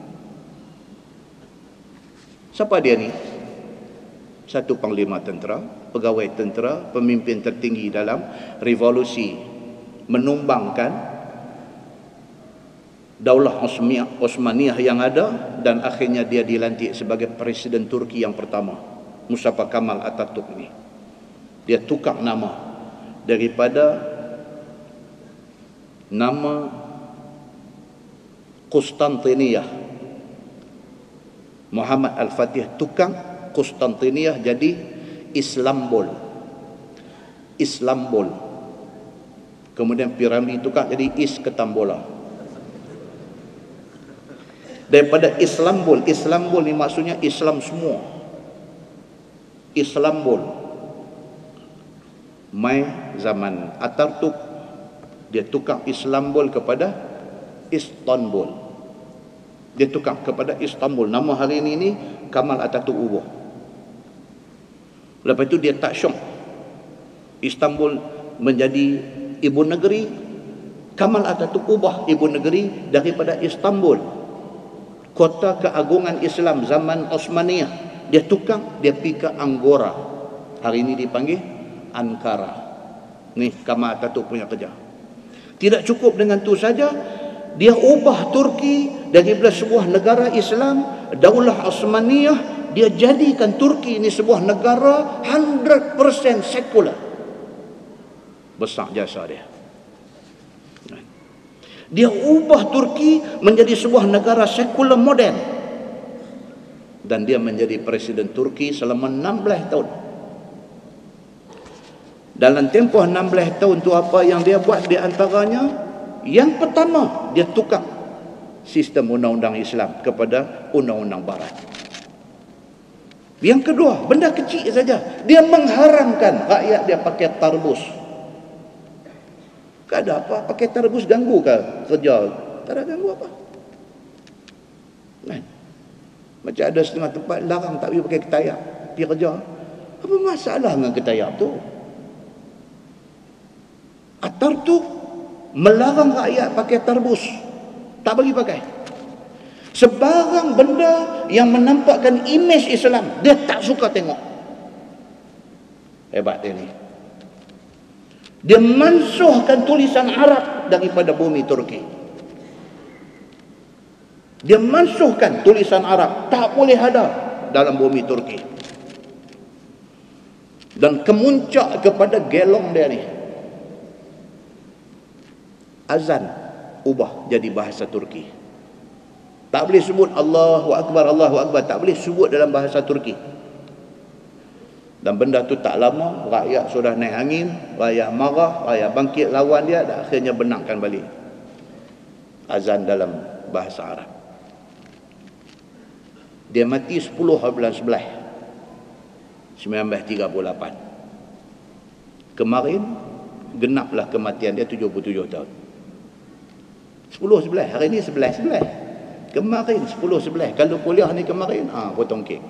Siapa dia ni? Satu panglima tentera, pegawai tentera, pemimpin tertinggi dalam revolusi menumbangkan Daulah Osmaniyah yang ada, dan akhirnya dia dilantik sebagai Presiden Turki yang pertama, Mustafa Kamal Atatürk ini. Dia tukar nama daripada nama Konstantiniyah, Muhammad Al-Fatih tukar Konstantiniyah jadi Istanbul. Istanbul. Kemudian piramid tukar jadi Iskandar. Daripada Istanbul, Istanbul ni maksudnya Islam semua. Istanbul. Mai zaman Atatürk, dia tukar Istanbul kepada Istanbul. Dia tukar kepada Istanbul. Nama hari ini ni Kamal Atatürk ubah. Lepas itu dia tak syok. Istanbul menjadi ibu negeri, Kamal Atatürk ubah ibu negeri daripada Istanbul, kota keagungan Islam zaman Osmaniyah, dia tukang, dia pergi ke Angora. Hari ini dipanggil Ankara. Ni Kamal Atatürk punya kerja. Tidak cukup dengan tu saja, dia ubah Turki daripada sebuah negara Islam, Daulah Osmaniyah, dia jadikan Turki ini sebuah negara one hundred percent sekular. Besar jasa dia. Dia ubah Turki menjadi sebuah negara sekular moden. Dan dia menjadi Presiden Turki selama enam belas tahun. Dalam tempoh enam belas tahun tu apa yang dia buat di antaranya? Yang pertama, dia tukar sistem undang-undang Islam kepada undang-undang Barat. Yang kedua, benda kecil saja, dia mengharamkan rakyat dia pakai tarbus. Tak ada apa, pakai tarbus ganggu ke kerja? Tak ada ganggu apa. Kan? Macam ada setengah tempat larang tak boleh pakai ketayap pergi kerja. Apa masalah dengan ketayap tu? Atatürk melarang rakyat pakai tarbus, tak bagi pakai. Sebarang benda yang menampakkan imej Islam, dia tak suka tengok. Hebat dia ni. Dia mansuhkan tulisan Arab daripada bumi Turki. Dia mansuhkan tulisan Arab, tak boleh ada dalam bumi Turki. Dan kemuncak kepada gelong dia ni, azan ubah jadi bahasa Turki. Tak boleh sebut Allahu Akbar, Allahu Akbar, tak boleh sebut dalam bahasa Turki. Dan benda tu tak lama, rakyat sudah naik angin, rakyat marah, rakyat bangkit lawan dia, dan akhirnya benarkan balik azan dalam bahasa Arab. Dia mati sepuluh bulan sebelas sembilan belas tiga puluh lapan. Kemarin genaplah kematian dia tujuh puluh tujuh tahun. sepuluh sebelas, hari ni sebelas sebelas. Kemarin sepuluh sebelas. Kalau kuliah ni kemarin, ah potong kek.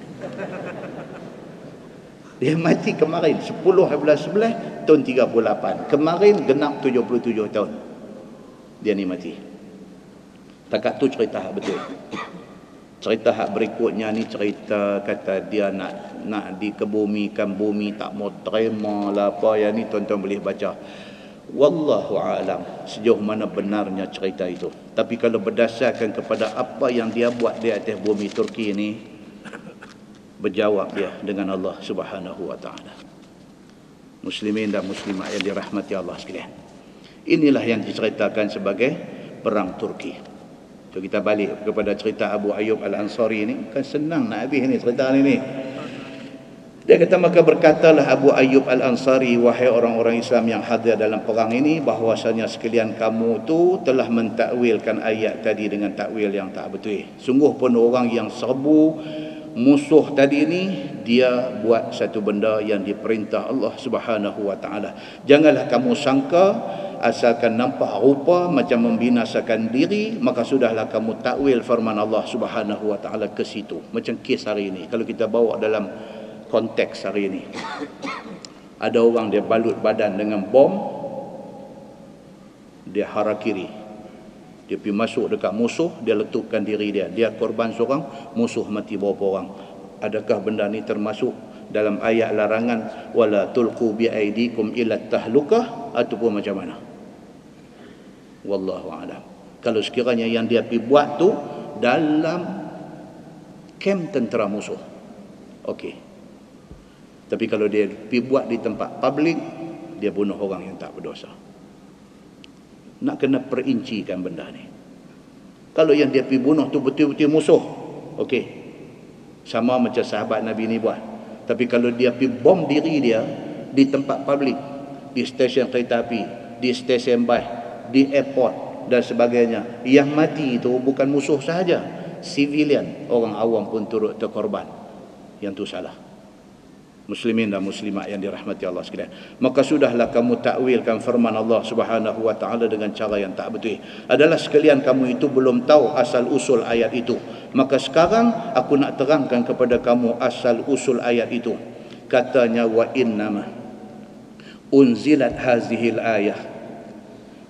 Dia mati kemarin sepuluh bulan sebelas tahun tiga puluh lapan. Kemarin genap tujuh puluh tujuh tahun. Dia ni mati. Takat tu cerita hak betul. Cerita hak berikutnya ni cerita kata dia nak nak dikebumikan bumi, tak mau terima lah apa yang ni, tuan-tuan boleh baca. Wallahu a'lam sejauh mana benarnya cerita itu. Tapi kalau berdasarkan kepada apa yang dia buat di atas bumi Turki ini, berjawab dia dengan Allah Subhanahu wa taala. Muslimin dan muslimat yang dirahmati Allah sekalian, inilah yang diceritakan sebagai perang Turki. So, kita balik kepada cerita Abu Ayyub Al-Ansari ini. Kan senang nak habis ni cerita ni ni. Dia kata, maka berkatalah Abu Ayyub Al-Ansari, wahai orang-orang Islam yang hadir dalam perang ini, bahwasanya sekalian kamu tu telah mentakwilkan ayat tadi dengan takwil yang tak betul. Sungguh pun orang yang serbu musuh tadi ni, dia buat satu benda yang diperintah Allah Subhanahu wa taala. Janganlah kamu sangka asalkan nampak rupa macam membinasakan diri, maka sudahlah kamu takwil firman Allah Subhanahu wa taala ke situ. Macam kes hari ini, kalau kita bawa dalam konteks hari ini, ada orang dia balut badan dengan bom, dia harakiri, dia pergi masuk dekat musuh, dia letupkan diri dia, dia korban seorang, musuh mati berapa orang. Adakah benda ni termasuk dalam ayat larangan wala tulqu bi aidikum ila tahlukah, ataupun macam mana? Wallahu a'lam. Kalau sekiranya yang dia pergi buat tu dalam kem tentera musuh, okey. Tapi kalau dia pergi buat di tempat publik, dia bunuh orang yang tak berdosa. Nak kena perincikan benda ni. Kalau yang dia pergi bunuh tu betul-betul musuh, okey, sama macam sahabat Nabi ni buat. Tapi kalau dia pergi bom diri dia di tempat publik, di stesen kereta api, di stesen bas, di airport dan sebagainya, yang mati itu bukan musuh sahaja, civilian, orang awam pun turut terkorban. Yang tu salah. Muslimin dan muslimat yang dirahmati Allah sekalian, maka sudahlah kamu takwilkan firman Allah Subhanahu wa taala dengan cara yang tak betul. Adalah sekalian kamu itu belum tahu asal usul ayat itu, maka sekarang aku nak terangkan kepada kamu asal usul ayat itu. Katanya, wa innama unzilat hazihil ayah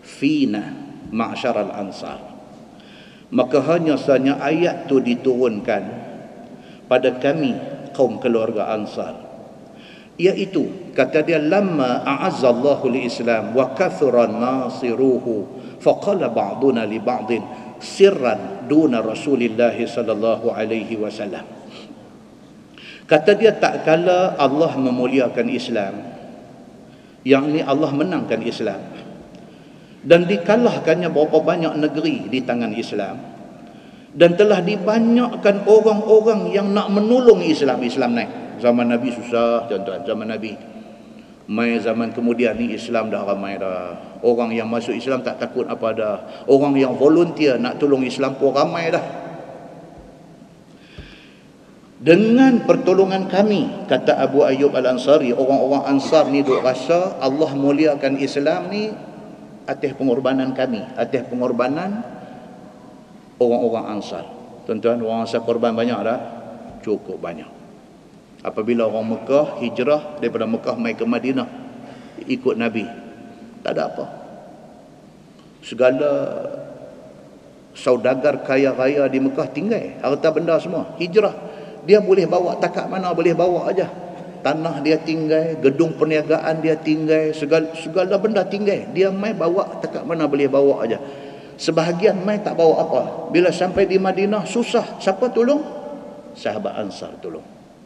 fina ma'syaral ansar. Maka hanya sahaja ayat tu diturunkan pada kami kaum keluarga Ansar, iaitu kata dia, lamma a'azzallahu al-islam wa kathura nasiruhu faqala ba'duna li ba'din sirran duna Rasulillah sallallahu alaihi wasallam. Kata dia, tak kala Allah memuliakan Islam, yang ni Allah menangkan Islam dan dikalahkannya berapa banyak negeri di tangan Islam, dan telah dibanyakkan orang-orang yang nak menolong Islam. Islam naik. Zaman Nabi susah, tuan-tuan. Zaman Nabi. Mai zaman kemudian ni Islam dah ramai dah. Orang yang masuk Islam tak takut apa dah. Orang yang volunteer nak tolong Islam pun ramai dah. Dengan pertolongan kami, kata Abu Ayyub Al-Ansari, orang-orang Ansar ni duk rasa Allah muliakan Islam ni atas pengorbanan kami, atas pengorbanan orang-orang Ansar. Tuan-tuan, orang Ansar korban banyak tak? Cukup banyak. Apabila orang Mekah hijrah daripada Mekah mai ke Madinah ikut Nabi, tak ada apa. Segala saudagar kaya raya di Mekah tinggal, harta benda semua hijrah. Dia boleh bawa takat mana boleh bawa aja. Tanah dia tinggal, gedung perniagaan dia tinggal, segala, segala benda tinggal. Dia mai bawa takat mana boleh bawa aja. Sebahagian mai tak bawa apa. Bila sampai di Madinah susah, siapa tolong? Sahabat Ansar tolong.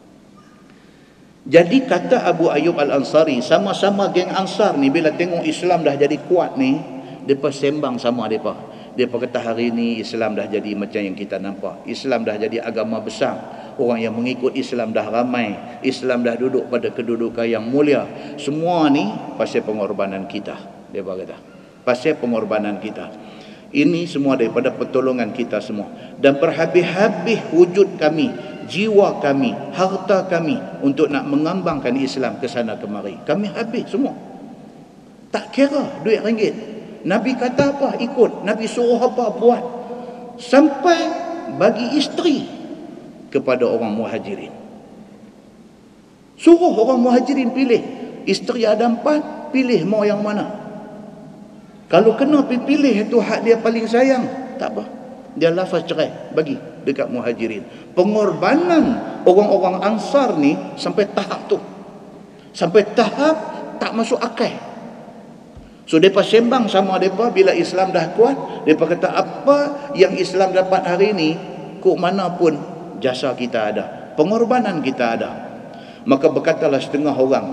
Jadi kata Abu Ayyub Al-Ansari, sama-sama geng Ansar ni bila tengok Islam dah jadi kuat ni, depa sembang sama depa. Depa kata hari ni Islam dah jadi macam yang kita nampak. Islam dah jadi agama besar. Orang yang mengikut Islam dah ramai. Islam dah duduk pada kedudukan yang mulia. Semua ni pasal pengorbanan kita. Depa kata, pasal pengorbanan kita. Ini semua daripada pertolongan kita semua. Dan berhabis-habis wujud kami, jiwa kami, harta kami untuk nak mengembangkan Islam ke sana kemari. Kami habis semua. Tak kira duit ringgit. Nabi kata apa, ikut. Nabi suruh apa, buat. Sampai bagi isteri kepada orang muhajirin. Suruh orang muhajirin pilih. Isteri ada empat, pilih mau yang mana. Kalau kena pilih itu hak dia paling sayang, tak apa. Dia lafaz cerai, bagi dekat muhajirin. Pengorbanan orang-orang Ansar ni sampai tahap tu. Sampai tahap tak masuk akal. So mereka sembang sama mereka bila Islam dah kuat. Mereka kata apa yang Islam dapat hari ni, kok mana pun jasa kita ada, pengorbanan kita ada. Maka berkatalah setengah orang,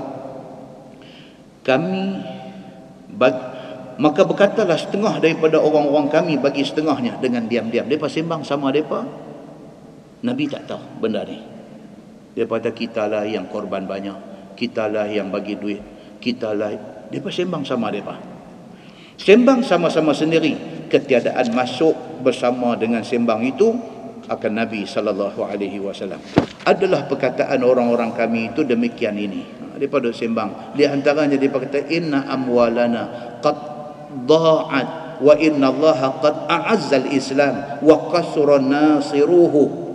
kami bagi, maka berkatalah setengah daripada orang-orang kami bagi setengahnya dengan diam-diam. Mereka sembang sama mereka. Nabi tak tahu benda ni. Dia kata kitalah yang korban banyak, kitalah yang bagi duit, kitalah. Dia sembang sama mereka. Sembang sama-sama sendiri. Ketiadaan masuk bersama dengan sembang itu akan Nabi sallallahu alaihi wasallam. Adalah perkataan orang-orang kami itu demikian ini. Daripada sembang. Di antaranya dia kata, inna amwalana qad dha'at wa inna allaha qad a'azza al-islam wa qasura nasiruhu.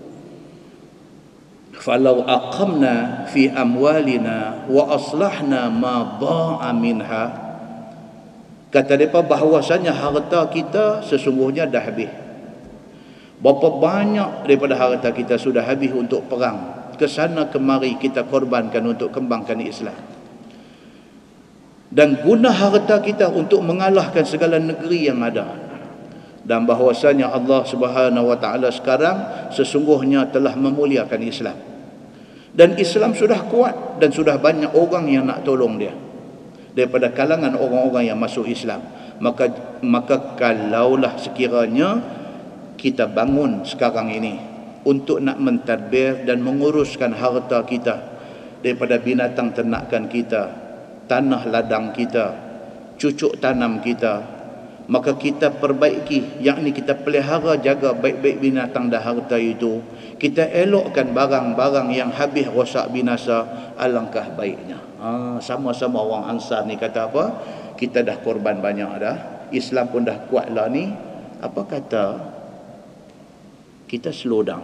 Falau aqamna fi amwalina wa aslahna ma dha'a minha. Kata mereka bahawasanya harta kita sesungguhnya dah habis. Berapa banyak daripada harta kita sudah habis untuk perang. Kesana kemari kita korbankan untuk kembangkan Islam. Dan guna harta kita untuk mengalahkan segala negeri yang ada. Dan bahawasanya Allah Subhanahu wa taala sekarang sesungguhnya telah memuliakan Islam. Dan Islam sudah kuat dan sudah banyak orang yang nak tolong dia daripada kalangan orang-orang yang masuk Islam. Maka maka kalaulah sekiranya kita bangun sekarang ini untuk nak mentadbir dan menguruskan harta kita daripada binatang ternakan kita, tanah ladang kita, cucuk tanam kita, maka kita perbaiki, yakni kita pelihara jaga baik-baik binatang dan harta itu. Kita elokkan barang-barang yang habis rosak binasa, alangkah baiknya. Ha, sama-sama orang Ansar ni kata apa? Kita dah korban banyak dah, Islam pun dah kuat lah ni. Apa kata? Kita slow down.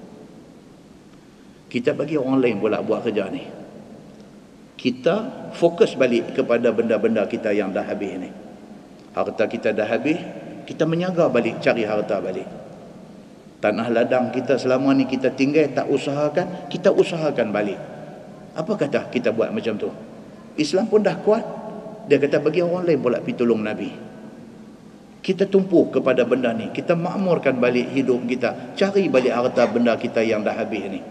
Kita bagi orang lain pula buat kerja ni. Kita fokus balik kepada benda-benda kita yang dah habis ni. Harta kita dah habis, kita menyaga balik, cari harta balik. Tanah ladang kita selama ni kita tinggal tak usahakan, kita usahakan balik. Apa kata kita buat macam tu? Islam pun dah kuat. Dia kata bagi orang lain pula pergi tolong Nabi. Kita tumpu kepada benda ni, kita makmurkan balik hidup kita, cari balik harta benda kita yang dah habis ni.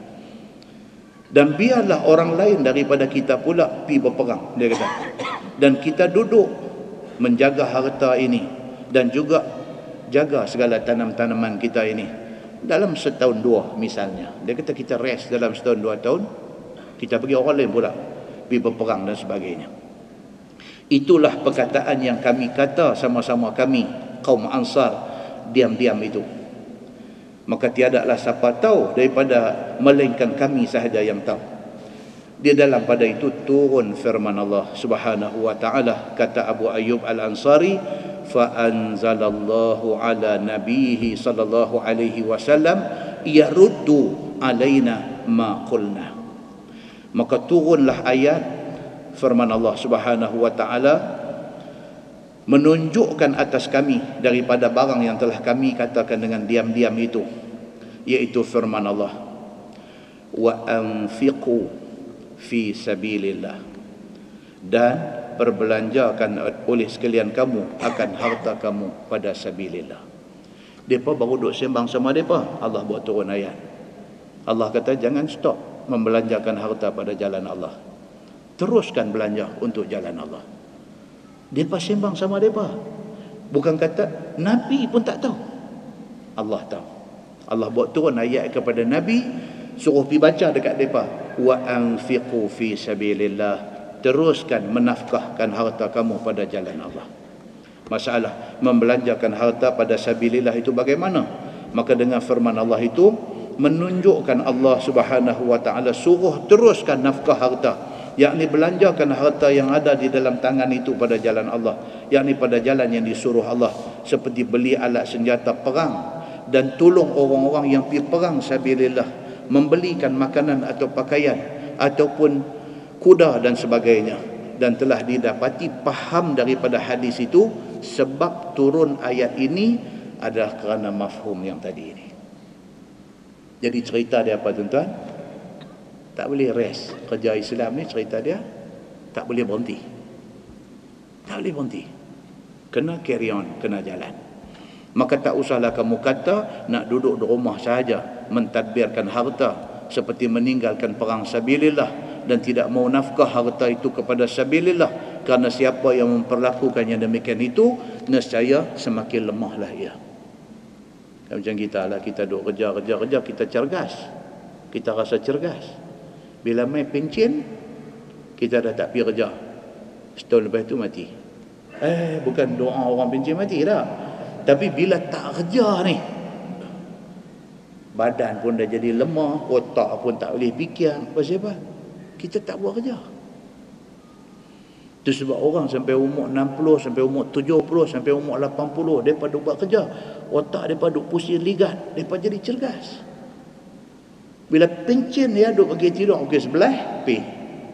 Dan biarlah orang lain daripada kita pula pergi berperang, dia kata. Dan kita duduk menjaga harta ini dan juga jaga segala tanam-tanaman kita ini dalam setahun dua misalnya. Dia kata kita rest dalam setahun dua tahun, kita pergi orang lain pula pergi berperang dan sebagainya. Itulah perkataan yang kami kata sama-sama kami kaum Ansar diam-diam itu. Maka tiadalah siapa tahu daripada melainkan kami sahaja yang tahu. Di dalam pada itu turun firman Allah Subhanahu wa taala, kata Abu Ayyub Al-Ansari, fa anzalallahu ala nabiyhi sallallahu alaihi wasallam yaruddu alaina ma qulna. Maka turunlah ayat firman Allah Subhanahu wa taala menunjukkan atas kami daripada barang yang telah kami katakan dengan diam-diam itu, yaitu firman Allah, wa anfiqu fi sabilillah, dan perbelanjakan oleh sekalian kamu akan harta kamu pada sabilillah. Depa baru duk sembang sama depa, Allah buat turun ayat. Allah kata jangan stop membelanjakan harta pada jalan Allah, teruskan belanja untuk jalan Allah. Depa sembang sama depa, bukan kata Nabi pun tak tahu, Allah tahu. Allah buat turun ayat kepada Nabi, suruh pergi baca dekat depa, wa anfiqu fi sabilillah, teruskan menafkahkan harta kamu pada jalan Allah. Masalah membelanjakan harta pada sabilillah itu bagaimana? Maka dengan firman Allah itu menunjukkan Allah Subhanahu wa taala suruh teruskan nafkah harta, yakni belanjakan harta yang ada di dalam tangan itu pada jalan Allah, yakni pada jalan yang disuruh Allah, seperti beli alat senjata perang dan tolong orang-orang yang pergi perang sabilillah, membelikan makanan atau pakaian ataupun kuda dan sebagainya. Dan telah didapati faham daripada hadis itu sebab turun ayat ini adalah kerana mafhum yang tadi ini. Jadi cerita dia apa tuan-tuan? Tak boleh rest. Kerja Islam ni cerita dia tak boleh berhenti. Tak boleh berhenti. Kena carry on, kena jalan. Maka tak usahlah kamu kata nak duduk di rumah sahaja mentadbirkan harta seperti meninggalkan perang sabilillah dan tidak mau nafkah harta itu kepada sabilillah, kerana siapa yang memperlakukan yang demikian itu nescaya semakin lemahlah ia. Macam kita lah, kita duduk kerja-kerja-kerja, kita cergas, kita rasa cergas. Bila main pencen, kita dah tak pergi kerja, setahun lepas tu mati. Eh, bukan doa orang pencen mati dah, tapi bila tak kerja ni, badan pun dah jadi lemah, otak pun tak boleh fikir. Pasal apa? Kita tak buat kerja. Itu sebab orang sampai umur enam puluh, sampai umur tujuh puluh, sampai umur lapan puluh, mereka duk buat kerja, otak mereka duk pusing ligat, mereka jadi cergas. Bila pencen dia duk pergi tidur pukul sebelah, pergi.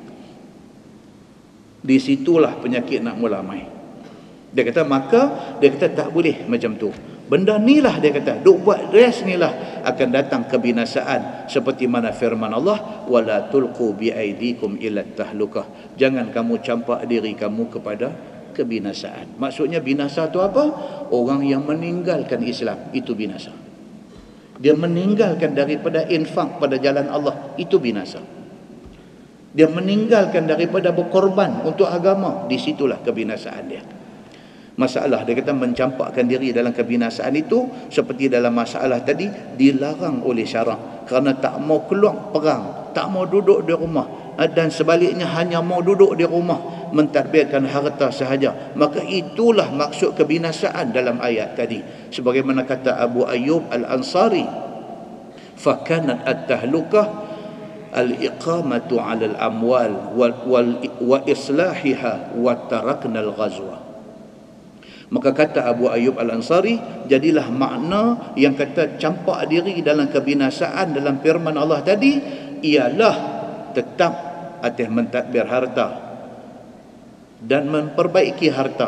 Di situlah penyakit nak mula main. Dia kata maka, dia kata tak boleh macam tu. Benda ni lah, dia kata, duk buat rest ni lah akan datang kebinasaan, seperti mana firman Allah, wala tulqu bi aidikum ila tahlukah, jangan kamu campak diri kamu kepada kebinasaan. Maksudnya binasa tu apa? Orang yang meninggalkan Islam itu binasa. Dia meninggalkan daripada infak pada jalan Allah, itu binasa. Dia meninggalkan daripada berkorban untuk agama, di situlah kebinasaan dia. Masalah dia kata mencampakkan diri dalam kebinasaan itu seperti dalam masalah tadi dilarang oleh syarak, kerana tak mau keluar perang, tak mau duduk di rumah, dan sebaliknya hanya mau duduk di rumah mentadbirkan harta sahaja. Maka itulah maksud kebinasaan dalam ayat tadi. Sebagaimana kata Abu Ayyub Al-Ansari, fakanat at-tahlukah al-iqamatu 'ala al-amwal wa islahiha wa tarakna al-ghazwa. Maka kata Abu Ayyub Al-Ansari, jadilah makna yang kata campak diri dalam kebinasaan dalam firman Allah tadi ialah tetap atas mentadbir harta dan memperbaiki harta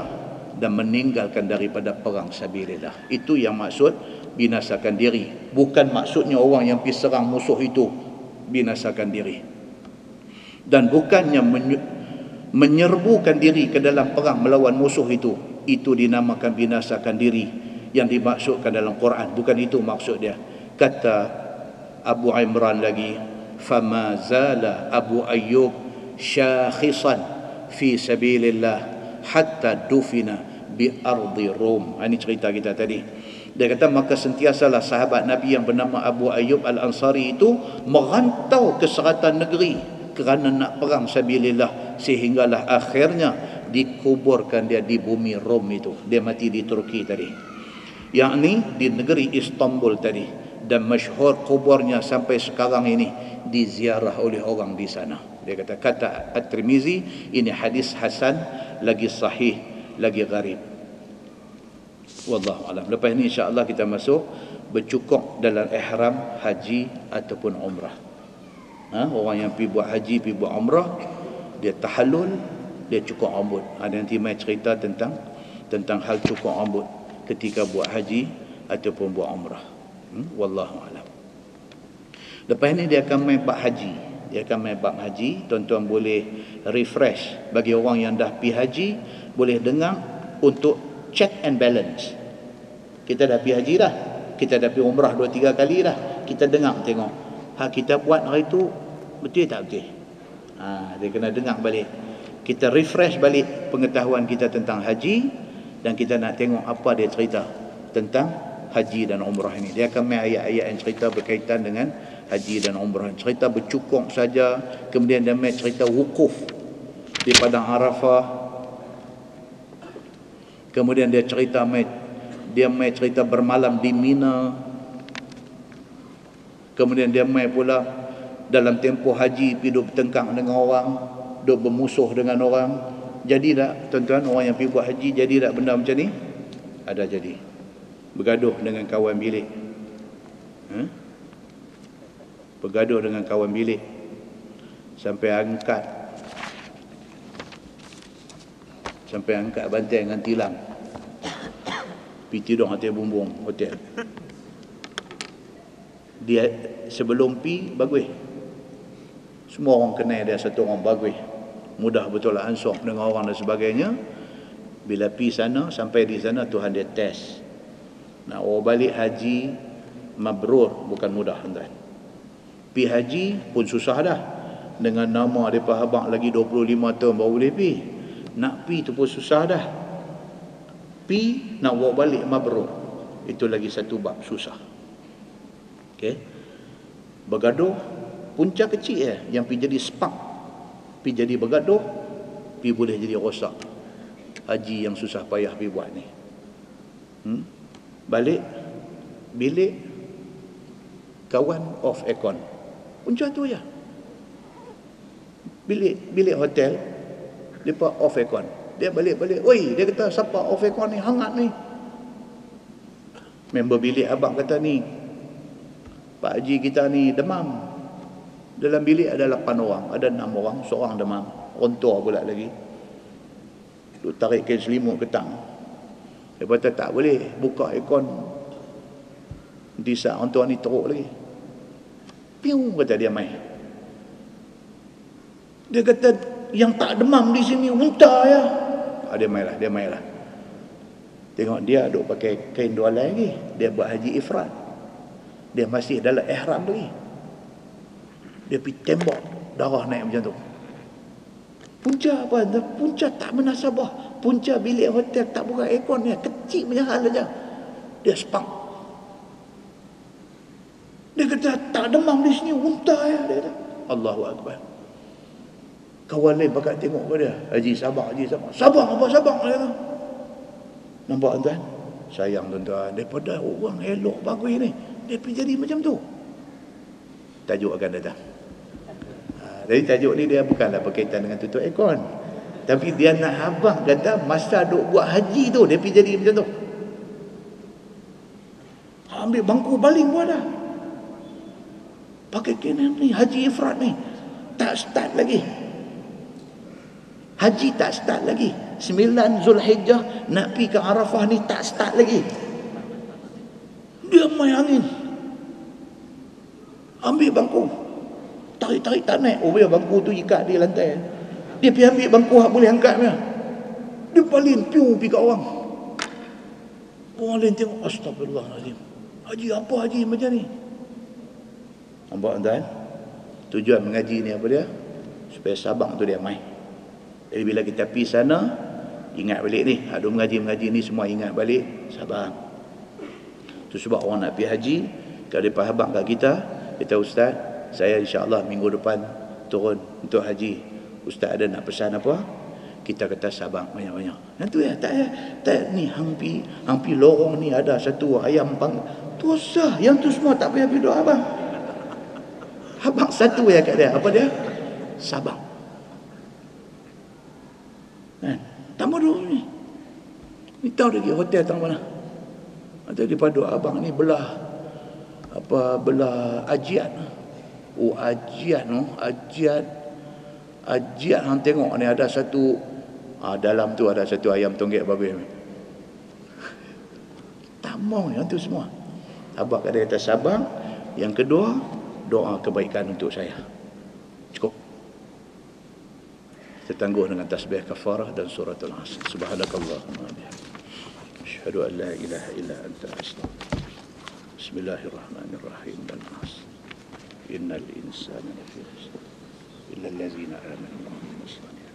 dan meninggalkan daripada perang sabilillah. Itu yang maksud binasakan diri. Bukan maksudnya orang yang pergi serang musuh itu binasakan diri. Dan bukannya menyerbukan diri ke dalam perang melawan musuh itu, itu dinamakan binasakan diri yang dimaksudkan dalam Quran. Bukan itu maksud dia. Kata Abu Imran lagi, fama zala Abu Ayyub syakhisan fi sabilillah hatta dufina bi ardi Rum. Ini cerita kita tadi. Dia kata maka sentiasalah sahabat Nabi yang bernama Abu Ayyub Al-Ansari itu merantau ke seratan negeri kerana nak perang sabilillah, sehinggalah akhirnya dikuburkan dia di bumi Rom itu. Dia mati di Turki tadi, yakni di negeri Istanbul tadi, dan masyhur kuburnya sampai sekarang ini diziarah oleh orang di sana. Dia kata kata At-Tirmizi, ini hadis hasan, lagi sahih, lagi gharib. Wallahu alam. Lepas ni insya-Allah kita masuk bercukup dalam ihram haji ataupun umrah. Ha, orang yang pergi buat haji, pergi buat umrah, dia tahallul, dia cukur rambut. Ada nanti mai cerita tentang tentang hal cukur rambut ketika buat haji ataupun buat umrah. Hmm? Wallahu alam. Lepas ni dia akan main bab haji. Dia akan main bab haji. Tuan-tuan boleh refresh. Bagi orang yang dah pergi haji, boleh dengar untuk check and balance. Kita dah pergi haji dah, kita dah pergi umrah dua tiga kali dah. Kita dengar tengok, ha, kita buat hari tu betul tak betul? Ha, dia kena dengar balik. Kita refresh balik pengetahuan kita tentang haji, dan kita nak tengok apa dia cerita tentang haji dan umrah ini. Dia akan main ayat-ayat yang cerita berkaitan dengan haji dan umrah. Cerita bercukup saja, kemudian dia main cerita wukuf di padang Arafah. Kemudian dia cerita main dia main cerita bermalam di Mina. Kemudian dia main pula dalam tempoh haji pergi duduk bertengkar dengan orang, duduk bermusuh dengan orang. Jadi tak tuan-tuan, orang yang pergi buat haji jadi tak benda macam ni? Ada jadi. Bergaduh dengan kawan bilik. Ha? Bergaduh dengan kawan bilik sampai angkat sampai angkat bantai dengan tilam, pergi tidur atas bumbung hotel. Dia sebelum pi bagus, semua orang kenal dia satu orang bagus, mudah betul lah ansur dengan orang dan sebagainya. Bila pi sana, sampai di sana Tuhan dia test. Nak orang balik haji mabrur bukan mudah tuan. Pi haji pun susah dah, dengan nama depa habaq lagi dua puluh lima tahun baru boleh pi. Nak pi tu pun susah dah. Pi nak bawa balik mabrur, itu lagi satu bab susah. Okey. Bergaduh, punca kecil ya yang pi jadi spark. Pi jadi bergaduh, pi boleh jadi rosak haji yang susah payah pi buat ni. Hmm? Balik bilik, kawan off aircon. Punca tu je. Bilik bilik hotel depa off aircon. Dia balik-balik, oi, dia kata siapa off aircon ni, hangat ni. Member bilik abang kata ni, Pak Haji kita ni demam. Dalam bilik ada lapan orang, ada enam orang, seorang demam. Rontor pula lagi. Duk tarik kain selimut ketang. Dia kata tak boleh buka aircon. Nanti saat rontor ni teruk lagi. Piu, kata dia mai. Dia kata yang tak demam di sini muntah ya. Ah, dia mailah, dia mailah. Tengok dia duk pakai kain dua helai lagi. Dia buat haji ifrad. Dia masih dalam ihram lagi. Dia pergi tembak, darah naik macam tu. Punca apa? Punca tak menasabah. Punca bilik hotel tak buka aircon ni, kecil punya hal aja. Dia spark. Dia kata tak demam di sini muntah ya. Dia kata Allahu Akbar. Kawan lain pakat tengok ke dia, Haji sabar, Haji sabar. Sabar apa sabar dia tu. Nampak tuan? Sayang tuan-tuan, daripada orang elok bagus ni, dia pergi jadi macam tu. Tajuk akan datang. Ha, jadi tajuk ni dia bukanlah berkaitan dengan tutup aircon, tapi dia nak abang kata masa duk buat haji tu dia pergi jadi macam tu. Ambil bangku baling pun ada. Pakai kain ni haji ifrad ni, tak start lagi. Haji tak start lagi. sembilan Zulhijjah nak pergi ke Arafah ni tak start lagi. Dia main angin. Ambil bangku. Tarik-tarik tak naik. Oh, ya bangku tu ikat di lantai. Dia pergi ambil bangku hak boleh angkat dia. Dia palin piu pergi kat orang. Orang lain tengok, astagfirullahalazim. Haji apa haji macam ni? Nampak tuan? Tujuan mengaji ni apa dia? Supaya Sabang tu dia main. Jadi bila kita pergi sana, ingat balik ni. Ada mengaji-mengaji ni semua ingat balik Sabang. Itu sebab orang nak pergi haji, kalau dia faham kat kita, kita ustaz, saya insya-Allah minggu depan turun untuk haji. Ustaz ada nak pesan apa? Kita kata Sabang banyak-banyak. Yang tu ya, tak ya. Tak ni hampi, hampi lorong ni ada satu ayam pang. Tu sah, yang tu semua tak payah pergi doa abang. Abang satu ya kat dia. Apa dia? Sabang. Kan? Tambah dulu ni. Ni tahu lagi hotel tang mana? Atau daripada abang ni belah apa belah Ajiat. Oh Ajiat no, Ajiat. Ajiat hang tengok ni ada satu ah, dalam tu ada satu ayam tonggek babi. Tak mau yang tu semua. Abang kata kata Sabang. Yang kedua, doa kebaikan untuk saya. Cukup. Kita tangguh dengan tasbih kafarah dan suratul Asr. Subhanakallahumma wa bihamdika. Asyhadu an la ilaha illa anta astaghfiruka. Bismillahirrahmanirrahim. Dan Asr. Innal insana lafi khusr. Illa allazina amanu wa amilus salihati.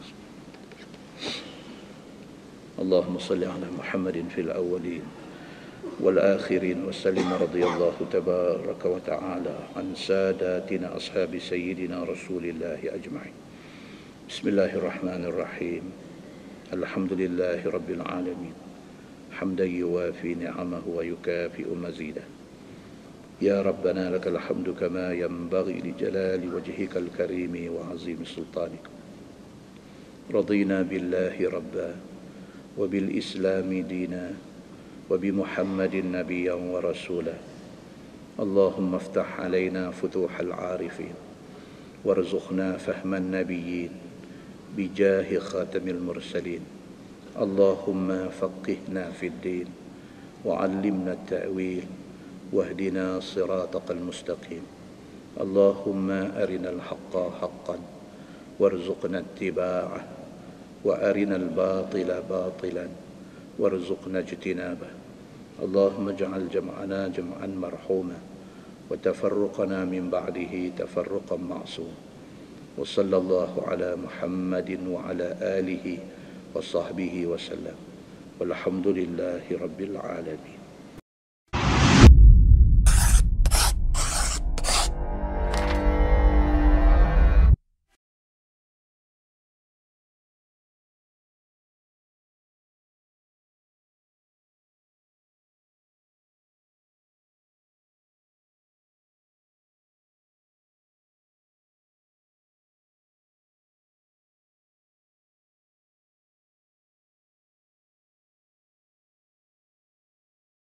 Allahumma salli ala Muhammadin fil awwalin والآخرين وسلم رضي الله تبارك وتعالى عن ساداتنا أصحاب سيدنا رسول الله أجمعين. بسم الله الرحمن الرحيم. الحمد لله رب العالمين حمدا يوافي نعمه ويكافئ مزيده. يا ربنا لك الحمد كما ينبغي لجلال وجهك الكريم وعظيم سلطانك. رضينا بالله ربا وبالإسلام دينا وبمحمد نبيا ورسولا. اللهم افتح علينا فتوح العارفين وارزقنا فهم النبيين بجاه خاتم المرسلين. اللهم فقهنا في الدين وعلمنا التأويل واهدنا صراطك المستقيم. اللهم أرنا الحق حقا وارزقنا اتباعه وأرنا الباطل باطلا وارزقنا اجتنابه. اللهم اجعل جمعنا جمعا مرحوما وتفرقنا من بعده تفرقا معصوما. وصلى الله على محمد وعلى آله وصحبه وسلم والحمد لله رب العالمين.